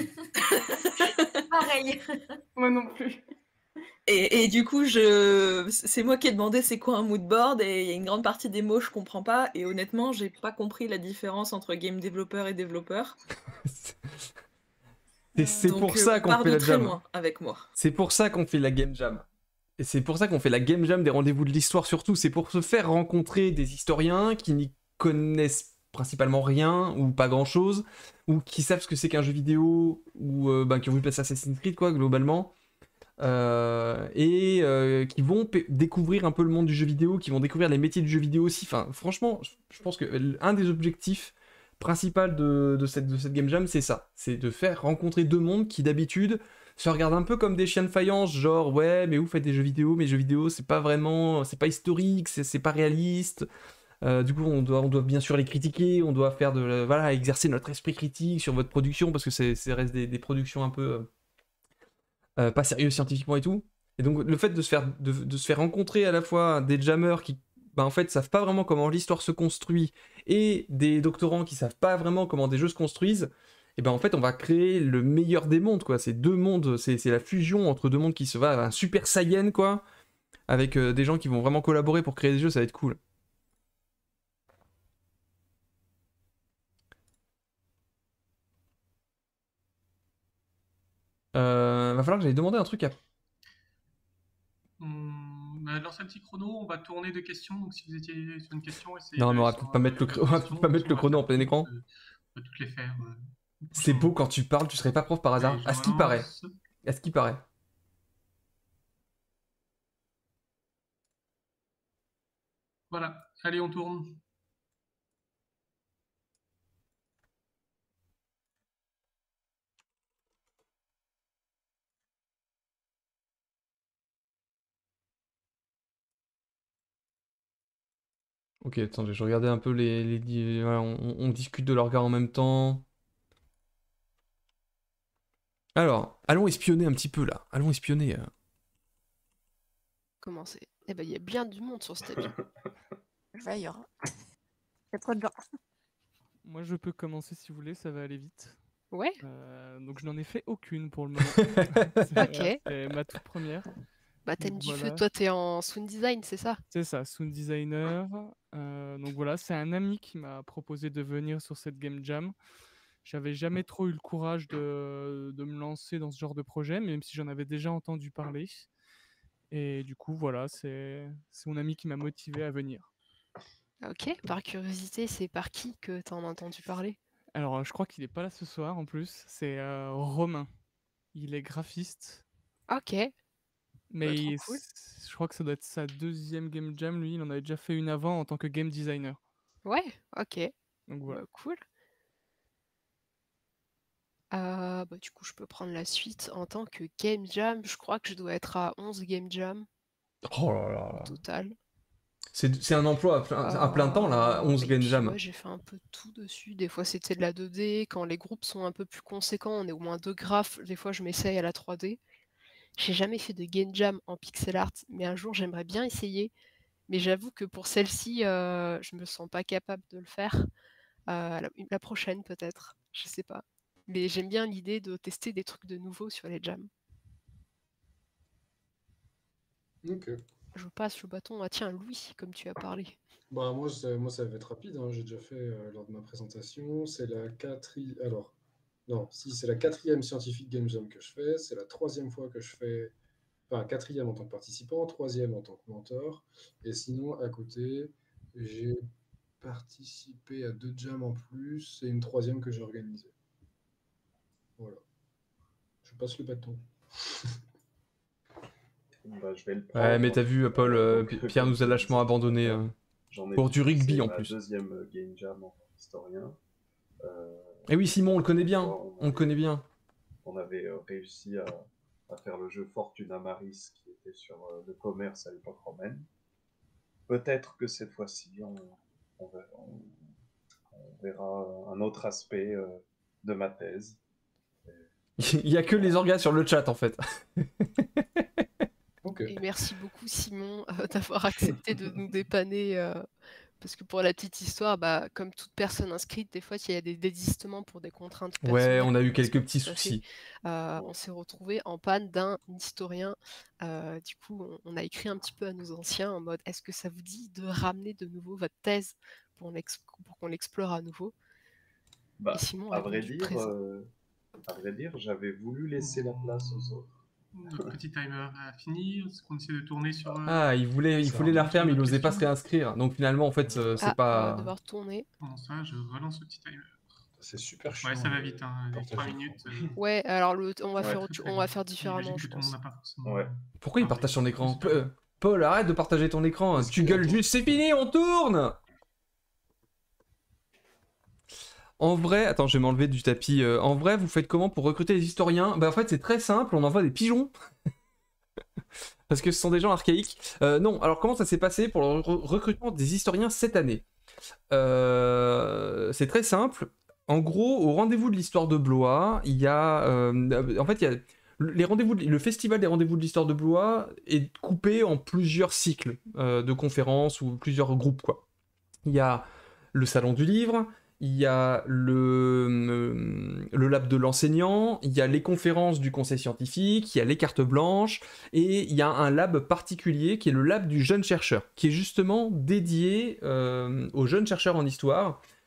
Pareil. Moi non plus. Et, et du coup, je... c'est moi qui ai demandé c'est quoi un mood board, et il y a une grande partie des mots je comprends pas, et honnêtement, j'ai pas compris la différence entre game développeur et développeur. Et c'est Donc, pour euh, ça on qu'on part fait de la très jam. loin avec moi. C'est pour ça qu'on fait la game jam. Et c'est pour ça qu'on fait la game jam des rendez-vous de l'histoire surtout. C'est pour se faire rencontrer des historiens qui n'y connaissent principalement rien ou pas grand-chose, ou qui savent ce que c'est qu'un jeu vidéo, ou euh, ben, qui ont vu passer Assassin's Creed quoi globalement, Euh, et euh, qui vont pe- découvrir un peu le monde du jeu vidéo, qui vont découvrir les métiers du jeu vidéo aussi. Enfin, franchement, je- je pense que un des objectifs principaux de, de cette, de cette game jam, c'est ça, c'est de faire rencontrer deux mondes qui d'habitude se regardent un peu comme des chiens de faïence, genre ouais, mais vous faites des jeux vidéo, mais les jeux vidéo c'est pas vraiment, c'est pas historique, c'est c'est pas réaliste. Euh, du coup, on doit, on doit bien sûr les critiquer, on doit faire de, la- voilà, exercer notre esprit critique sur votre production parce que c'est, c'est reste des, des productions un peu euh, euh, pas sérieuses scientifiquement et tout. Et donc, le fait de se faire, de, de se faire rencontrer à la fois des jammers qui, bah, en fait, savent pas vraiment comment l'histoire se construit et des doctorants qui savent pas vraiment comment des jeux se construisent, et ben en fait, on va créer le meilleur des mondes, quoi. C'est deux mondes, c'est, c'est la fusion entre deux mondes qui se va, un super saiyan, quoi, avec euh, des gens qui vont vraiment collaborer pour créer des jeux, ça va être cool. Euh, va falloir que j'aille demander un truc à... On va lancer un petit chrono, on va tourner de questions. Donc, si vous étiez sur une question, essayez Non, mais on d'aller va sur peut-être pas mettre le, euh, cr- une on va question. peut-être pas mettre Sinon, le on va chrono en faire plein tout, écran. euh, on va toutes les faire. euh, C'est beau quand tu parles, tu serais pas prof par hasard. Allez, je À ce qui paraît. relance. À ce qui paraît. Voilà, allez, on tourne. Ok, attendez, je regardais un peu les... les di- voilà, on, on- on discute de leur gars en même temps. Alors, allons espionner un petit peu là. Allons espionner. euh. Comment c'est? Eh ben, il y a bien du monde sur ce tapis. Va, il y aura. Il y a trop de gens. Moi, je peux commencer si vous voulez, ça va aller vite. Ouais. Euh, donc, je n'en ai fait aucune pour le moment. Ok. C'est c'est ma toute première. Baptême Donc, du feu, voilà. toi, t'es en sound design, c'est ça? C'est ça, sound designer. Euh, donc voilà, c'est un ami qui m'a proposé de venir sur cette game jam. J'avais jamais trop eu le courage de, de me lancer dans ce genre de projet, même si j'en avais déjà entendu parler. Et du coup, voilà, c'est c'est mon ami qui m'a motivé à venir. Ok, par curiosité, c'est par qui que t'en as entendu parler? Alors, euh, je crois qu'il est pas là ce soir en plus. C'est euh, Romain. Il est graphiste, Ok, mais bah, trop il- cool. je crois que ça doit être sa deuxième game jam. Lui, il en avait déjà fait une avant en tant que game designer. Ouais, ok, Donc voilà. bah, cool. Euh, bah, du coup, je peux prendre la suite en tant que game jam. Je crois que je dois être à onze game jam Oh là là au là. total. C'est c'est un emploi à plein, à plein temps là, Euh, onze et game puis jam. ouais, j'ai fait un peu tout dessus. Des fois, c'était de la deux D. Quand les groupes sont un peu plus conséquents, on est au moins deux graphes. Des fois, je m'essaye à la trois D. J'ai jamais fait de game jam en pixel art, mais un jour, j'aimerais bien essayer. Mais j'avoue que pour celle-ci, euh, je me sens pas capable de le faire. Euh, la, la prochaine, peut-être. Je sais pas. Mais j'aime bien l'idée de tester des trucs de nouveau sur les jams. Ok. Je passe le bâton à tiens, Louis, comme tu as parlé. Bah, moi, c'est- moi, ça va être rapide, hein. J'ai déjà fait euh, lors de ma présentation. C'est la quatrième. Alors, non, si, c'est la quatrième Scientific Game Jam que je fais. C'est la troisième fois que je fais. Enfin, quatrième en tant que participant, troisième en tant que mentor. Et sinon, à côté, j'ai participé à deux jams en plus et une troisième que j'ai organisée. Voilà. Je passe le bâton. Bah, je vais le Ouais, prendre. mais t'as vu, Paul, euh, Donc, Pi- Pierre nous a lâchement abandonné euh, J'en ai pour du fait, rugby c'est en ma plus. deuxième euh, game jam en historien. Euh, Et oui, Simon, on le connaît bien. on On le connaît bien. on avait euh, réussi à, à faire le jeu Fortuna Maris qui était sur euh, le commerce à l'époque romaine. Peut-être que cette fois-ci, on, on verra, on- on verra un autre aspect euh, de ma thèse. Il y a que les orgas sur le chat en fait. Et merci beaucoup, Simon, euh, d'avoir accepté de nous dépanner. euh, parce que pour la petite histoire, bah, comme toute personne inscrite, des fois, il y a des désistements pour des contraintes Ouais, personnelles. on a eu comme ce quelques qui petits s'est passé. soucis. Euh, on s'est retrouvé en panne d'un historien. Euh, du coup, on, on a écrit un petit peu à nos anciens en mode est-ce que ça vous dit de ramener de nouveau votre thèse pour, l'ex- pour qu'on l'explore à nouveau? Bah, Et Simon à a vrai répondu dire, présent. euh, à vrai dire, j'avais voulu laisser la place aux autres. Notre petit timer a fini. Est-ce qu'on essaie de tourner sur. euh, Ah, il voulait, il sur voulait la un refaire, mais il autre n'osait pas se question réinscrire. Donc finalement, en fait, euh, c'est Ah, on va pas. devoir tourner. Pendant ça, je relance le petit timer. C'est super Ouais, chiant. ça va le vite, hein. Les partage trois d'écran. minutes. euh, Ouais, alors le, on va Ouais, faire, très, autre- très on va vite. faire différemment, J'imagine je que tout le monde pense. n'a pas forcément. Ouais. Pourquoi il Ah, partage son mais écran? c'est pas grave. Pe- Paul, arrête de partager ton écran. Est-ce Tu qu'on gueules entend? juste, c'est fini, on tourne! En vrai, attends, je vais m'enlever du tapis. Euh, en vrai, vous faites comment pour recruter les historiens? Bah en fait, c'est très simple, on envoie des pigeons. Parce que ce sont des gens archaïques. Euh, non, alors comment ça s'est passé pour le re- recrutement des historiens cette année? Euh, C'est très simple. En gros, au rendez-vous de l'histoire de Blois, il y a... euh, en fait, il y a... Les rendez-vous de- le festival des rendez-vous de l'histoire de Blois est coupé en plusieurs cycles euh, de conférences ou plusieurs groupes, quoi. Il y a le salon du livre, il y a le, le lab de l'enseignant, il y a les conférences du conseil scientifique, il y a les cartes blanches, et il y a un lab particulier qui est le lab du jeune chercheur, qui est justement dédié euh, aux jeunes chercheurs en histoire,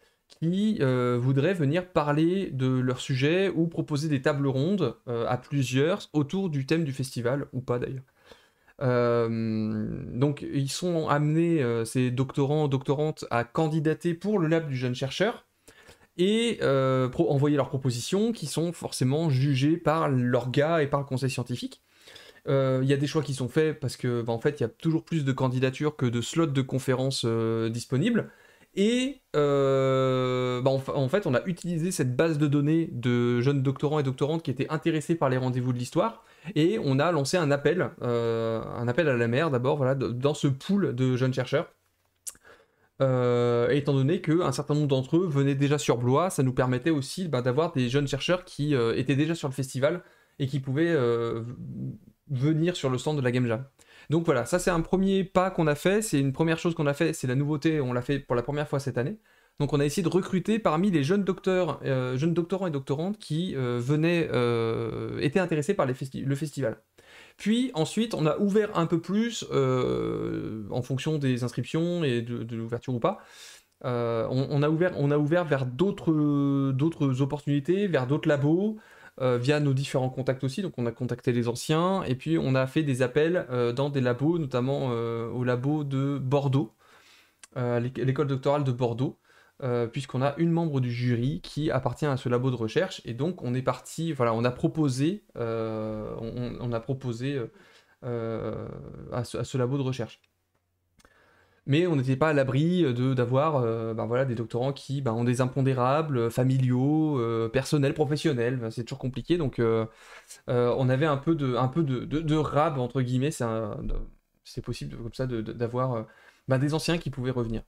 qui euh, voudraient venir parler de leur sujet ou proposer des tables rondes euh, à plusieurs autour du thème du festival, ou pas d'ailleurs. Euh, donc ils sont amenés, euh, ces doctorants, doctorantes, à candidater pour le lab du jeune chercheur et euh, pro- envoyer leurs propositions qui sont forcément jugées par l'orga et par le conseil scientifique. Euh, Il y a des choix qui sont faits parce que bah, en fait il y a toujours plus de candidatures que de slots de conférences euh, disponibles. Et euh, bah, en, fa- en fait on a utilisé cette base de données de jeunes doctorants et doctorantes qui étaient intéressés par les rendez-vous de l'histoire et on a lancé un appel, euh, un appel à la mer d'abord, voilà, de- dans ce pool de jeunes chercheurs. Euh, étant donné qu'un certain nombre d'entre eux venaient déjà sur Blois, ça nous permettait aussi bah, d'avoir des jeunes chercheurs qui euh, étaient déjà sur le festival et qui pouvaient euh, v- venir sur le stand de la Game Jam. Donc voilà, ça c'est un premier pas qu'on a fait, c'est une première chose qu'on a fait, c'est la nouveauté, on l'a fait pour la première fois cette année. Donc on a essayé de recruter parmi les jeunes docteurs, euh, jeunes doctorants et doctorantes qui euh, venaient, euh, étaient intéressés par les festi- le festival. Puis ensuite, on a ouvert un peu plus, euh, en fonction des inscriptions et de, de l'ouverture ou pas, euh, on, on a ouvert, on a ouvert vers d'autres d'autres opportunités, vers d'autres labos, euh, via nos différents contacts aussi. Donc on a contacté les anciens, et puis on a fait des appels euh, dans des labos, notamment euh, au labo de Bordeaux, euh, l'éc- l'école doctorale de Bordeaux, euh, puisqu'on a une membre du jury qui appartient à ce labo de recherche, et donc on est parti, voilà, on a proposé, euh, on, on a proposé euh, euh, à, ce, à ce labo de recherche. Mais on n'était pas à l'abri de d'avoir euh, ben voilà, des doctorants qui ben, ont des impondérables, euh, familiaux, euh, personnels, professionnels, ben, c'est toujours compliqué, donc euh, euh, on avait un peu de, un peu de, de, de rab, entre guillemets, c'est un- de- c'est possible de- comme ça de- de- d'avoir euh, ben, des anciens qui pouvaient revenir.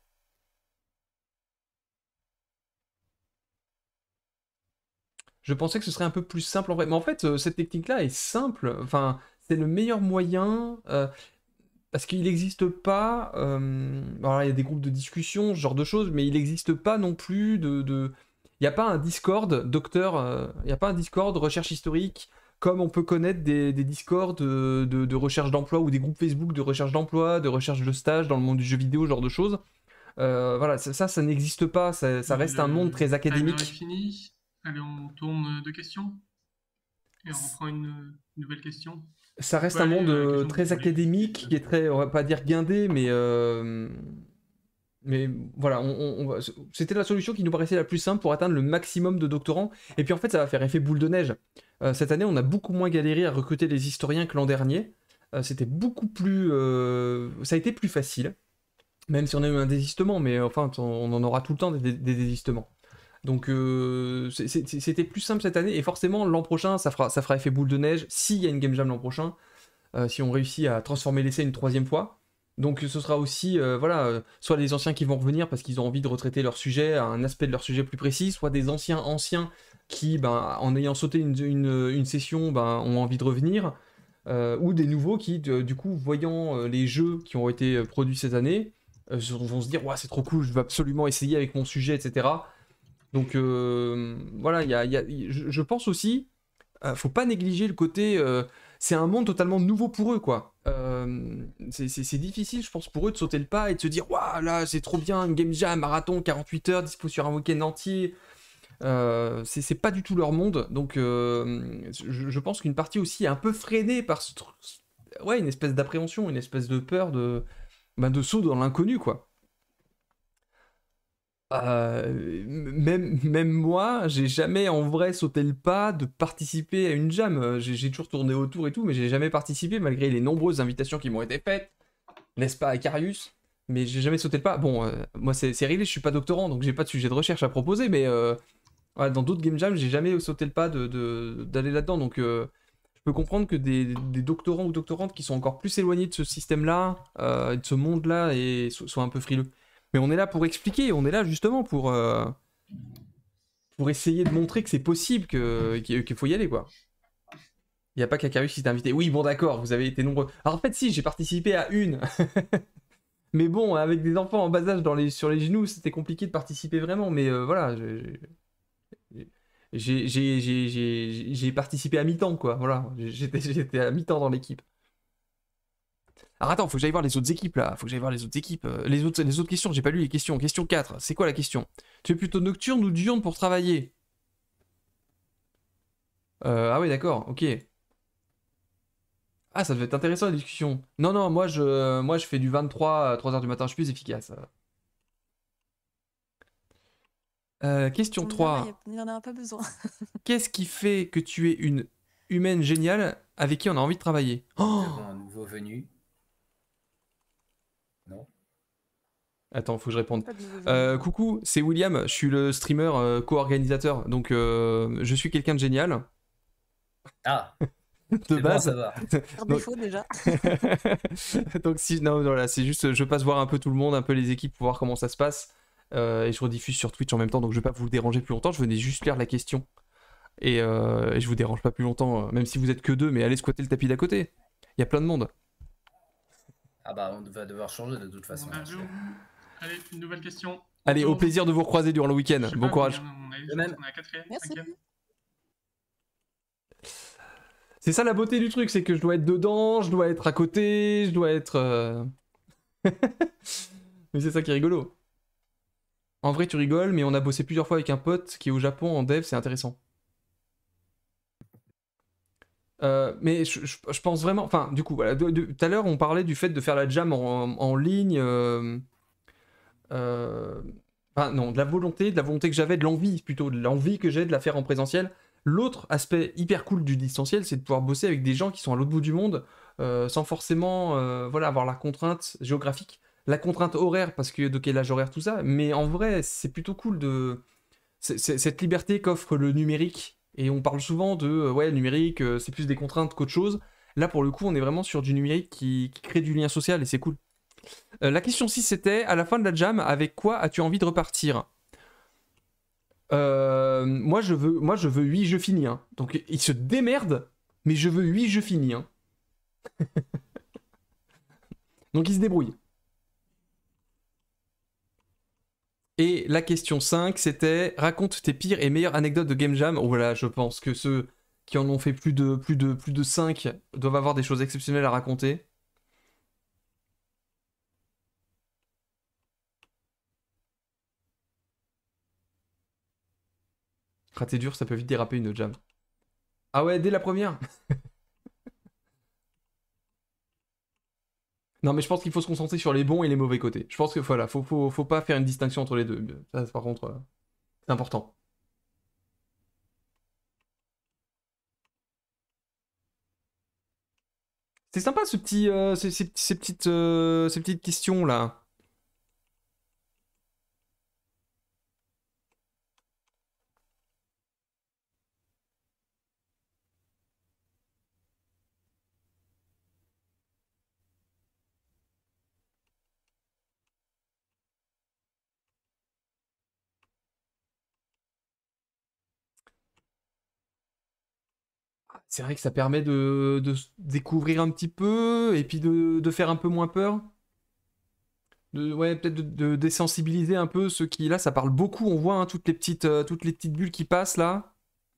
Je pensais que ce serait un peu plus simple en vrai. Mais en fait, euh, cette technique-là est simple. Enfin, c'est le meilleur moyen. euh, parce qu'il n'existe pas. euh, alors, il y a des groupes de discussion, ce genre de choses, mais il n'existe pas non plus de. de- Il n'y a pas un Discord docteur. euh, Il n'y a pas un Discord recherche historique comme on peut connaître des, des Discords de, de- de recherche d'emploi ou des groupes Facebook de recherche d'emploi, de recherche de stage dans le monde du jeu vidéo, ce genre de choses. Euh, voilà, ça, ça, ça n'existe pas. Ça, ça reste un monde Le très timer est académique. fini. Allez, on tourne de questions et on reprend une nouvelle question. Ça On reste peut un aller monde à la euh, question du très public. académique, qui est très, on va pas dire guindé, mais, euh, mais voilà, on, on- on va- c'était la solution qui nous paraissait la plus simple pour atteindre le maximum de doctorants. Et puis en fait, ça va faire effet boule de neige. Euh, cette année, on a beaucoup moins galéré à recruter les historiens que l'an dernier. Euh, c'était beaucoup plus, euh, ça a été plus facile, même si on a eu un désistement, mais enfin, on, on en aura tout le temps des, des désistements. Donc euh, c'est- c'est- c'était plus simple cette année, et forcément l'an prochain, ça fera, ça fera effet boule de neige s'il y a une Game Jam l'an prochain. Euh, si on réussit à transformer l'essai une troisième fois. Donc ce sera aussi, euh, voilà, euh, soit les anciens qui vont revenir parce qu'ils ont envie de retraiter leur sujet, un aspect de leur sujet plus précis, soit des anciens anciens qui, ben, en ayant sauté une, une- une session, ben, ont envie de revenir, euh, ou des nouveaux qui, de- du coup, voyant euh, les jeux qui ont été euh, produits cette année, euh, se- vont se dire, ouais, c'est trop cool, je veux absolument essayer avec mon sujet, et cetera. Donc euh, voilà, il y a, il y a- je, je pense aussi, euh, faut pas négliger le côté. euh, c'est un monde totalement nouveau pour eux, quoi. Euh, c'est c'est- c'est difficile, je pense, pour eux de sauter le pas et de se dire, waouh, là, c'est trop bien, une game jam, marathon, quarante-huit heures, dispo sur un week-end entier. Euh, c'est c'est pas du tout leur monde. Donc, euh, je, je pense qu'une partie aussi est un peu freinée par ce truc. Ouais, une espèce d'appréhension, une espèce de peur de, ben, de saut dans l'inconnu, quoi. Euh, même, même moi, j'ai jamais en vrai sauté le pas de participer à une jam. Euh, J'ai j'ai toujours tourné autour et tout, mais j'ai jamais participé malgré les nombreuses invitations qui m'ont été faites, n'est-ce pas, Acarius? Mais j'ai jamais sauté le pas. Bon, euh, moi c'est c'est réglé, je suis pas doctorant, donc j'ai pas de sujet de recherche à proposer, mais euh, ouais, dans d'autres game jams, j'ai jamais sauté le pas de, de- d'aller là-dedans. Donc euh, je peux comprendre que des, des doctorants ou doctorantes qui sont encore plus éloignés de ce système-là, euh, de ce monde-là, et so- soient un peu frileux. Mais on est là pour expliquer, on est là justement pour, euh, pour essayer de montrer que c'est possible, que, qu'il qu'il faut y aller, quoi. Il n'y a pas qu'Acarius qui t'a invité. Oui, bon, d'accord, vous avez été nombreux. Alors en fait, si, j'ai participé à une. Mais bon, avec des enfants en bas âge dans les, sur les genoux, c'était compliqué de participer vraiment. Mais euh, voilà, j'ai- j'ai j'ai- j'ai- j'ai- j'ai participé à mi-temps, quoi. Voilà, j'étais j'étais à mi-temps dans l'équipe. Alors attends, faut que j'aille voir les autres équipes là. Faut que j'aille voir les autres équipes. Euh, Les autres, les autres questions, j'ai pas lu les questions. Question quatre, c'est quoi la question? Tu es plutôt nocturne ou diurne pour travailler? Euh, ah oui, d'accord, ok. Ah, ça devait être intéressant la discussion. Non, non, moi je, moi, je fais du vingt-trois à trois heures du matin, je suis plus efficace. Euh, question Ça me va, trois. il y a- il y en a pas besoin. Qu'est-ce qui fait que tu es une humaine géniale avec qui on a envie de travailler? Nous Oh avons un nouveau venu. Non. Attends, faut que je réponde. Pas de nouveau venu. Euh, coucou, c'est William, je suis le streamer euh, co-organisateur, donc euh, je suis quelqu'un de génial. Ah. De C'est bon à base. savoir. Par Donc- défaut, déjà. Donc si, non, voilà, c'est juste, je passe voir un peu tout le monde, un peu les équipes pour voir comment ça se passe, euh, et je rediffuse sur Twitch en même temps, donc je vais pas vous déranger plus longtemps, je venais juste lire la question, et, euh, et je vous dérange pas plus longtemps, euh, même si vous êtes que deux, mais allez squatter le tapis d'à côté, il y a plein de monde. Ah bah on va devoir changer de toute façon. Bonjour. Allez, une nouvelle question. Allez, au Bonjour. plaisir de vous recroiser durant le week-end, Je sais bon pas, courage. on est, De même. on est à quatrième, Merci. cinquième. C'est ça la beauté du truc, c'est que je dois être dedans, je dois être à côté, je dois être... euh, mais c'est ça qui est rigolo. En vrai, tu rigoles, mais on a bossé plusieurs fois avec un pote qui est au Japon en dev, c'est intéressant. Euh, mais je, je- je pense vraiment... Enfin, du coup, voilà, de- de- tout à l'heure, on parlait du fait de faire la jam en, en ligne. euh, euh, Enfin, non, de la volonté, de la volonté que j'avais, de l'envie, plutôt, de l'envie que j'ai de la faire en présentiel. L'autre aspect hyper cool du distanciel, c'est de pouvoir bosser avec des gens qui sont à l'autre bout du monde, euh, sans forcément euh, voilà, avoir la contrainte géographique, la contrainte horaire, parce que décalage horaire, tout ça. Mais en vrai, c'est plutôt cool de... c'est- c'est- cette liberté qu'offre le numérique. Et on parle souvent de, euh, ouais, le numérique, euh, c'est plus des contraintes qu'autre chose. Là, pour le coup, on est vraiment sur du numérique qui, qui crée du lien social, et c'est cool. Euh, la question six, c'était, à la fin de la jam, avec quoi as-tu envie de repartir? Euh, moi, je veux, moi, je veux huit jeux finis. Hein. Donc, il se démerde, mais je veux huit jeux finis. Hein. Donc, il se débrouille. Et la question cinq, c'était, raconte tes pires et meilleures anecdotes de Game Jam. Oh, voilà, je pense que ceux qui en ont fait plus de, plus de, plus de cinq doivent avoir des choses exceptionnelles à raconter. Raté dur, ça peut vite déraper une jam. Ah ouais, dès la première. Non, mais je pense qu'il faut se concentrer sur les bons et les mauvais côtés. Je pense que voilà, faut, faut, faut pas faire une distinction entre les deux. Ça, par contre, euh, c'est important. C'est sympa ce petit, euh, ces, ces- ces petites, euh, ces petites questions là. C'est vrai que ça permet de, de s- découvrir un petit peu et puis de, de faire un peu moins peur. De, ouais, peut-être de, de désensibiliser un peu ceux qui, là, ça parle beaucoup. On voit hein, toutes les petites, euh, toutes les petites bulles qui passent là.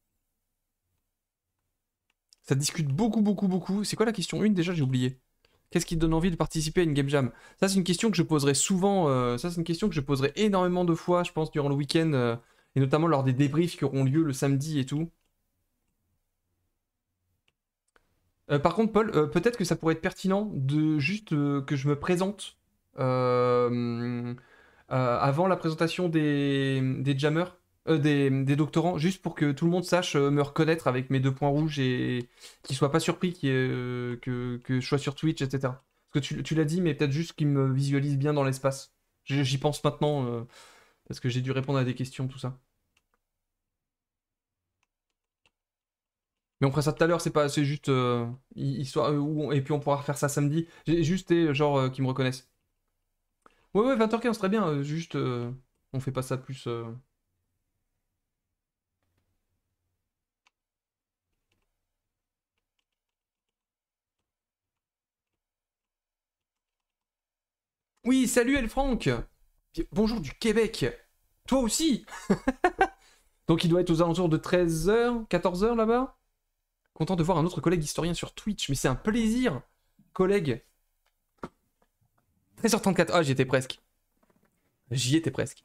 Ça discute beaucoup, beaucoup, beaucoup. C'est quoi la question une déjà? J'ai oublié. Qu'est-ce qui te donne envie de participer à une game jam? Ça, c'est une question que je poserai souvent. euh, ça, c'est une question que je poserai énormément de fois, je pense, durant le week-end. euh, et notamment lors des débriefs qui auront lieu le samedi et tout. Euh, par contre, Paul, euh, peut-être que ça pourrait être pertinent de juste euh, que je me présente euh, euh, avant la présentation des, des jammers, euh, des, des doctorants, juste pour que tout le monde sache euh, me reconnaître avec mes deux points rouges et qu'ils soient pas surpris qu'il y ait, euh, que, que je sois sur Twitch, et cetera. Parce que tu, tu l'as dit, mais peut-être juste qu'ils me visualisent bien dans l'espace. J'y j'y pense maintenant, euh, parce que j'ai dû répondre à des questions, tout ça. Mais on fera ça tout à l'heure, c'est pas, c'est juste euh, hi- histoire, euh, où on- et puis on pourra refaire ça samedi. J'ai juste des genre euh, qui me reconnaissent. Ouais, ouais, vingt heures quinze, très bien. euh, juste, euh, on fait pas ça plus. euh. Oui, salut Elfranc. Bi- Bonjour du Québec. Toi aussi. Donc il doit être aux alentours de treize heures, quatorze heures là-bas. Content de voir un autre collègue historien sur Twitch, mais c'est un plaisir, collègue. treize heures trente-quatre. Ah, j'y étais presque. J'y étais presque.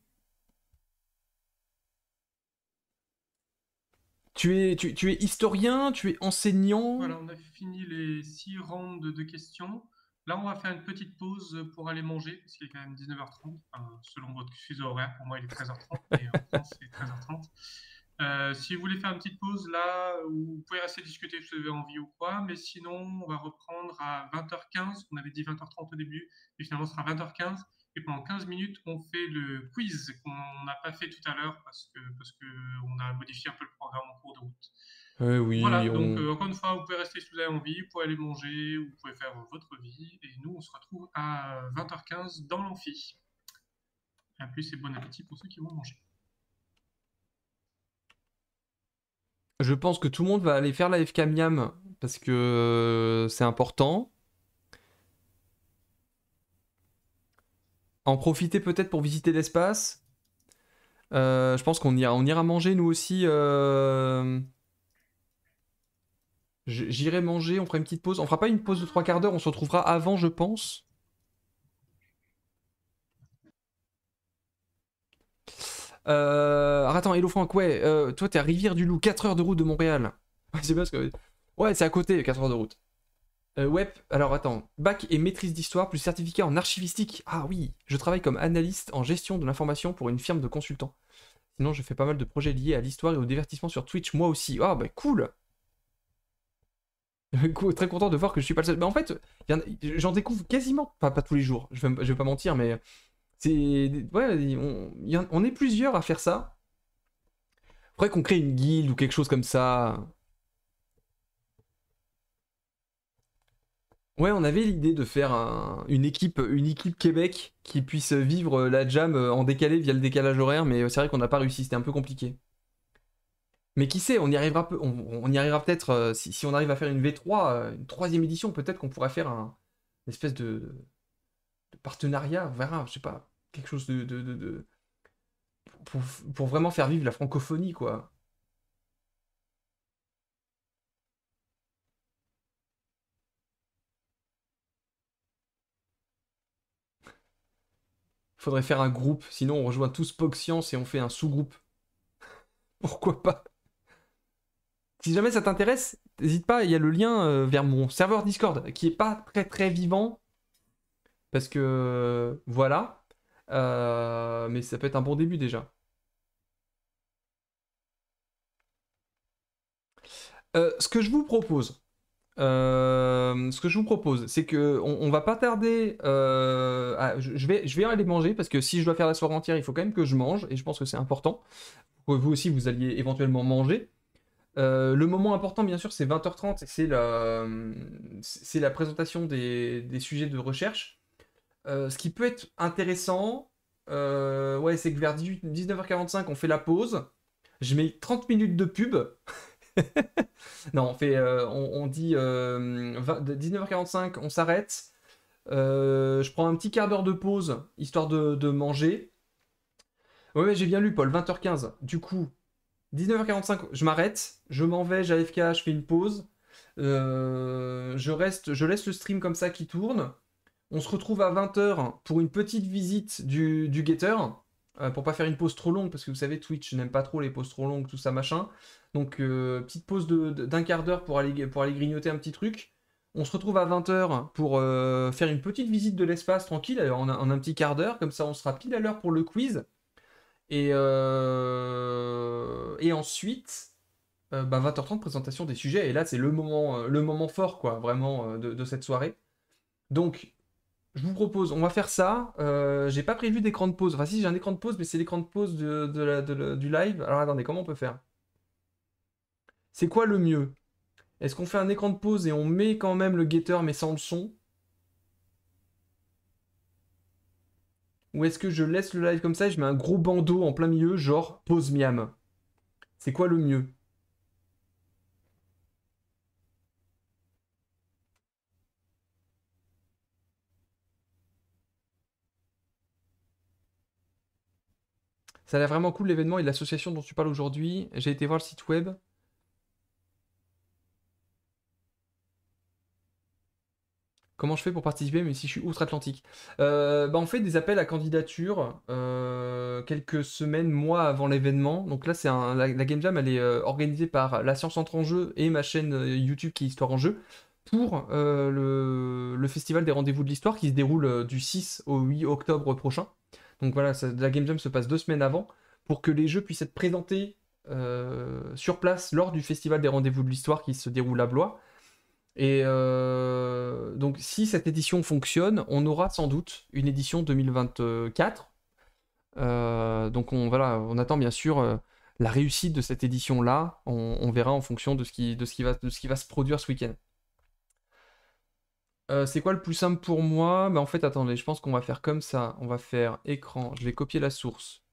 Tu es, tu, tu es historien, tu es enseignant. Voilà, on a fini les six rounds de questions. Là, on va faire une petite pause pour aller manger, parce qu'il est quand même dix-neuf heures trente. Enfin, selon votre fuseau horaire, pour moi, il est treize heures trente, mais en France, c'est treize heures trente. Euh, si vous voulez faire une petite pause, là, vous pouvez rester discuter si vous avez envie ou quoi, mais sinon, on va reprendre à vingt heures quinze. On avait dit vingt heures trente au début, et finalement, ce sera vingt heures quinze. Et pendant quinze minutes, on fait le quiz qu'on n'a pas fait tout à l'heure parce que parce que on a modifié un peu le programme en cours de route. Euh, oui, Voilà, on- donc euh, encore une fois, vous pouvez rester si vous avez envie, vous pouvez aller manger, vous pouvez faire euh, votre vie, et nous, on se retrouve à vingt heures quinze dans l'amphi. Et plus, et bon appétit pour ceux qui vont manger. Je pense que tout le monde va aller faire la F K Miam parce que euh, c'est important. En profiter peut-être pour visiter l'espace. Euh, je pense qu'on ira, on ira manger nous aussi. euh, j- J'irai manger, on fera une petite pause. On fera pas une pause de trois quarts d'heure, on se retrouvera avant, je pense. Euh... alors attends, Hello Franck, ouais, euh, toi t'es à Rivière-du-Loup, quatre heures de route de Montréal. Ouais, c'est parce que. Ouais, c'est à côté, quatre heures de route. Euh, ouais, alors attends, bac et maîtrise d'histoire plus certificat en archivistique. Ah oui, je travaille comme analyste en gestion de l'information pour une firme de consultants. Sinon, je fais pas mal de projets liés à l'histoire et au divertissement sur Twitch, moi aussi. Ah bah cool. Cool, très content de voir que je suis pas le seul. Mais en fait, il y en a- j'en découvre quasiment, enfin pas tous les jours, je vais, je vais pas mentir, mais c'est. Ouais, on, il y en- on est plusieurs à faire ça. Faudrait qu'on crée une guilde ou quelque chose comme ça. Ouais, on avait l'idée de faire un- une équipe, une équipe Québec qui puisse vivre la jam en décalé via le décalage horaire, mais c'est vrai qu'on n'a pas réussi, c'était un peu compliqué. Mais qui sait, on y arrivera, peu- on, on y arrivera peut-être euh, si, si on arrive à faire une V trois, euh, une troisième édition, peut-être qu'on pourrait faire un, une espèce de, de partenariat, on verra, je sais pas, quelque chose de, de, de- de- pour, pour vraiment faire vivre la francophonie, quoi. Faudrait faire un groupe, sinon on rejoint tous Pog Science et on fait un sous-groupe. Pourquoi pas? Si jamais ça t'intéresse, n'hésite pas, il y a le lien euh, vers mon serveur Discord qui est pas très très vivant parce que euh, voilà. Euh, mais ça peut être un bon début déjà. Euh, ce que je vous propose, euh, ce que je vous propose, c'est que on, on va pas tarder. euh, à- je, je vais, je vais aller manger parce que si je dois faire la soirée entière, il faut quand même que je mange et je pense que c'est important. Pour que vous aussi, vous alliez éventuellement manger. Euh, le moment important, bien sûr, c'est vingt heures trente, c'est la, c'est la présentation des, des sujets de recherche. Euh, ce qui peut être intéressant, euh, ouais, c'est que vers dix-neuf heures quarante-cinq, on fait la pause. Je mets trente minutes de pub. Non, on fait, euh, on, on dit euh, vingt dix-neuf heures quarante-cinq, on s'arrête. Euh, je prends un petit quart d'heure de pause, histoire de, de manger. Ouais, ouais, j'ai bien lu, Paul, vingt heures quinze. Du coup, dix-neuf heures quarante-cinq, je m'arrête, je m'en vais, j'A F K, je fais une pause. Euh, je reste, je laisse le stream comme ça qui tourne. On se retrouve à vingt heures pour une petite visite du, du guetteur. Euh, pour pas faire une pause trop longue, parce que vous savez, Twitch n'aime pas trop les pauses trop longues, tout ça machin. Donc, euh, petite pause de- de- d'un quart d'heure pour aller, pour aller grignoter un petit truc. On se retrouve à vingt heures pour euh, faire une petite visite de l'espace tranquille, en un, en un petit quart d'heure. Comme ça, on sera pile à l'heure pour le quiz. Et, euh, et ensuite, euh, bah, vingt heures trente, présentation des sujets. Et là, c'est le moment, euh, le moment fort, quoi, vraiment, euh, de, de cette soirée. Donc, je vous propose, on va faire ça. Euh, j'ai pas prévu d'écran de pause. Enfin, si, j'ai un écran de pause, mais c'est l'écran de pause de, de la- de la- du live. Alors, attendez, comment on peut faire? C'est quoi le mieux? Est-ce qu'on fait un écran de pause et on met quand même le guetteur, mais sans le son? Ou est-ce que je laisse le live comme ça et je mets un gros bandeau en plein milieu, genre pause miam? C'est quoi le mieux? Ça a l'air vraiment cool l'événement et l'association dont tu parles aujourd'hui. J'ai été voir le site web. Comment je fais pour participer, même si je suis outre-Atlantique? Euh, bah, on fait des appels à candidature euh, quelques semaines, mois avant l'événement. Donc là, c'est un, la, la Game Jam, elle est euh, organisée par La Science Entre en Jeu et ma chaîne euh, YouTube qui est Histoire en Jeu pour euh, le, le festival des Rendez-vous de l'Histoire qui se déroule euh, du six au huit octobre prochain. Donc voilà, ça- la Game Jam se passe deux semaines avant pour que les jeux puissent être présentés euh, sur place lors du festival des Rendez-vous de l'Histoire qui se déroule à Blois. Et euh, donc, si cette édition fonctionne, on aura sans doute une édition deux mille vingt-quatre. Euh, donc, on, voilà, on attend bien sûr euh, la réussite de cette édition-là. On, on verra en fonction de ce qui, de ce qui va, de ce qui va se produire ce week-end. Euh, c'est quoi le plus simple pour moi? Mais en fait, attendez, je pense qu'on va faire comme ça. On va faire écran. Je vais copier la source.